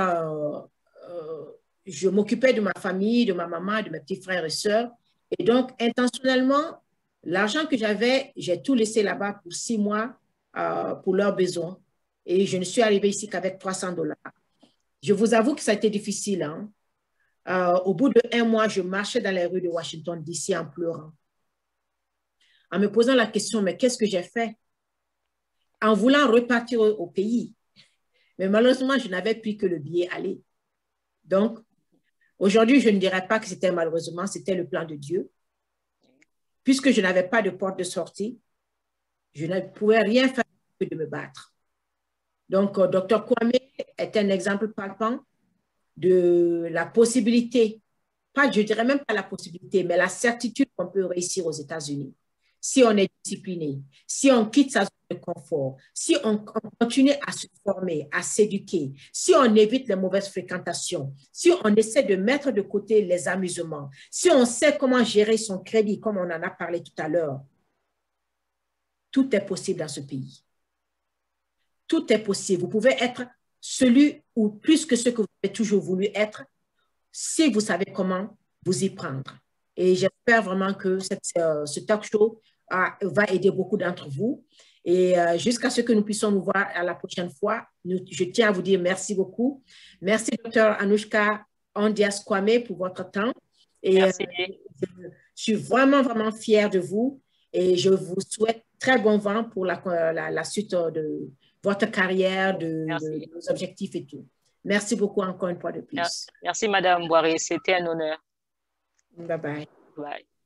je m'occupais de ma famille, de ma maman, de mes petits frères et sœurs. Et donc, intentionnellement, l'argent que j'avais, j'ai tout laissé là-bas pour 6 mois pour leurs besoins. Et je ne suis arrivée ici qu'avec 300 $. Je vous avoue que ça a été difficile. Hein? Au bout d'1 mois, je marchais dans les rues de Washington, D.C. en pleurant, en me posant la question, mais qu'est-ce que j'ai fait? En voulant repartir au pays. Mais malheureusement, je n'avais plus que le billet aller. Donc, aujourd'hui, je ne dirais pas que c'était malheureusement, c'était le plan de Dieu. Puisque je n'avais pas de porte de sortie, je ne pouvais rien faire que de me battre. Donc, Dr Kwame est un exemple palpant de la possibilité, pas, je dirais même pas la possibilité, mais la certitude qu'on peut réussir aux États-Unis. Si on est discipliné, si on quitte sa zone de confort, si on continue à se former, à s'éduquer, si on évite les mauvaises fréquentations, si on essaie de mettre de côté les amusements, si on sait comment gérer son crédit, comme on en a parlé tout à l'heure, tout est possible dans ce pays. Tout est possible. Vous pouvez être celui ou plus que ce que vous avez toujours voulu être si vous savez comment vous y prendre. Et j'espère vraiment que ce talk show va aider beaucoup d'entre vous. Et jusqu'à ce que nous puissions nous voir à la prochaine fois, je tiens à vous dire merci beaucoup. Merci, Dr Anushka Ondias Kwame, pour votre temps. Et je suis vraiment, vraiment fière de vous. Et je vous souhaite très bon vent pour la suite de votre carrière, de vos objectifs et tout. Merci beaucoup encore une fois de plus. Merci, Madame Boiré. C'était un honneur. Bye bye. Bye.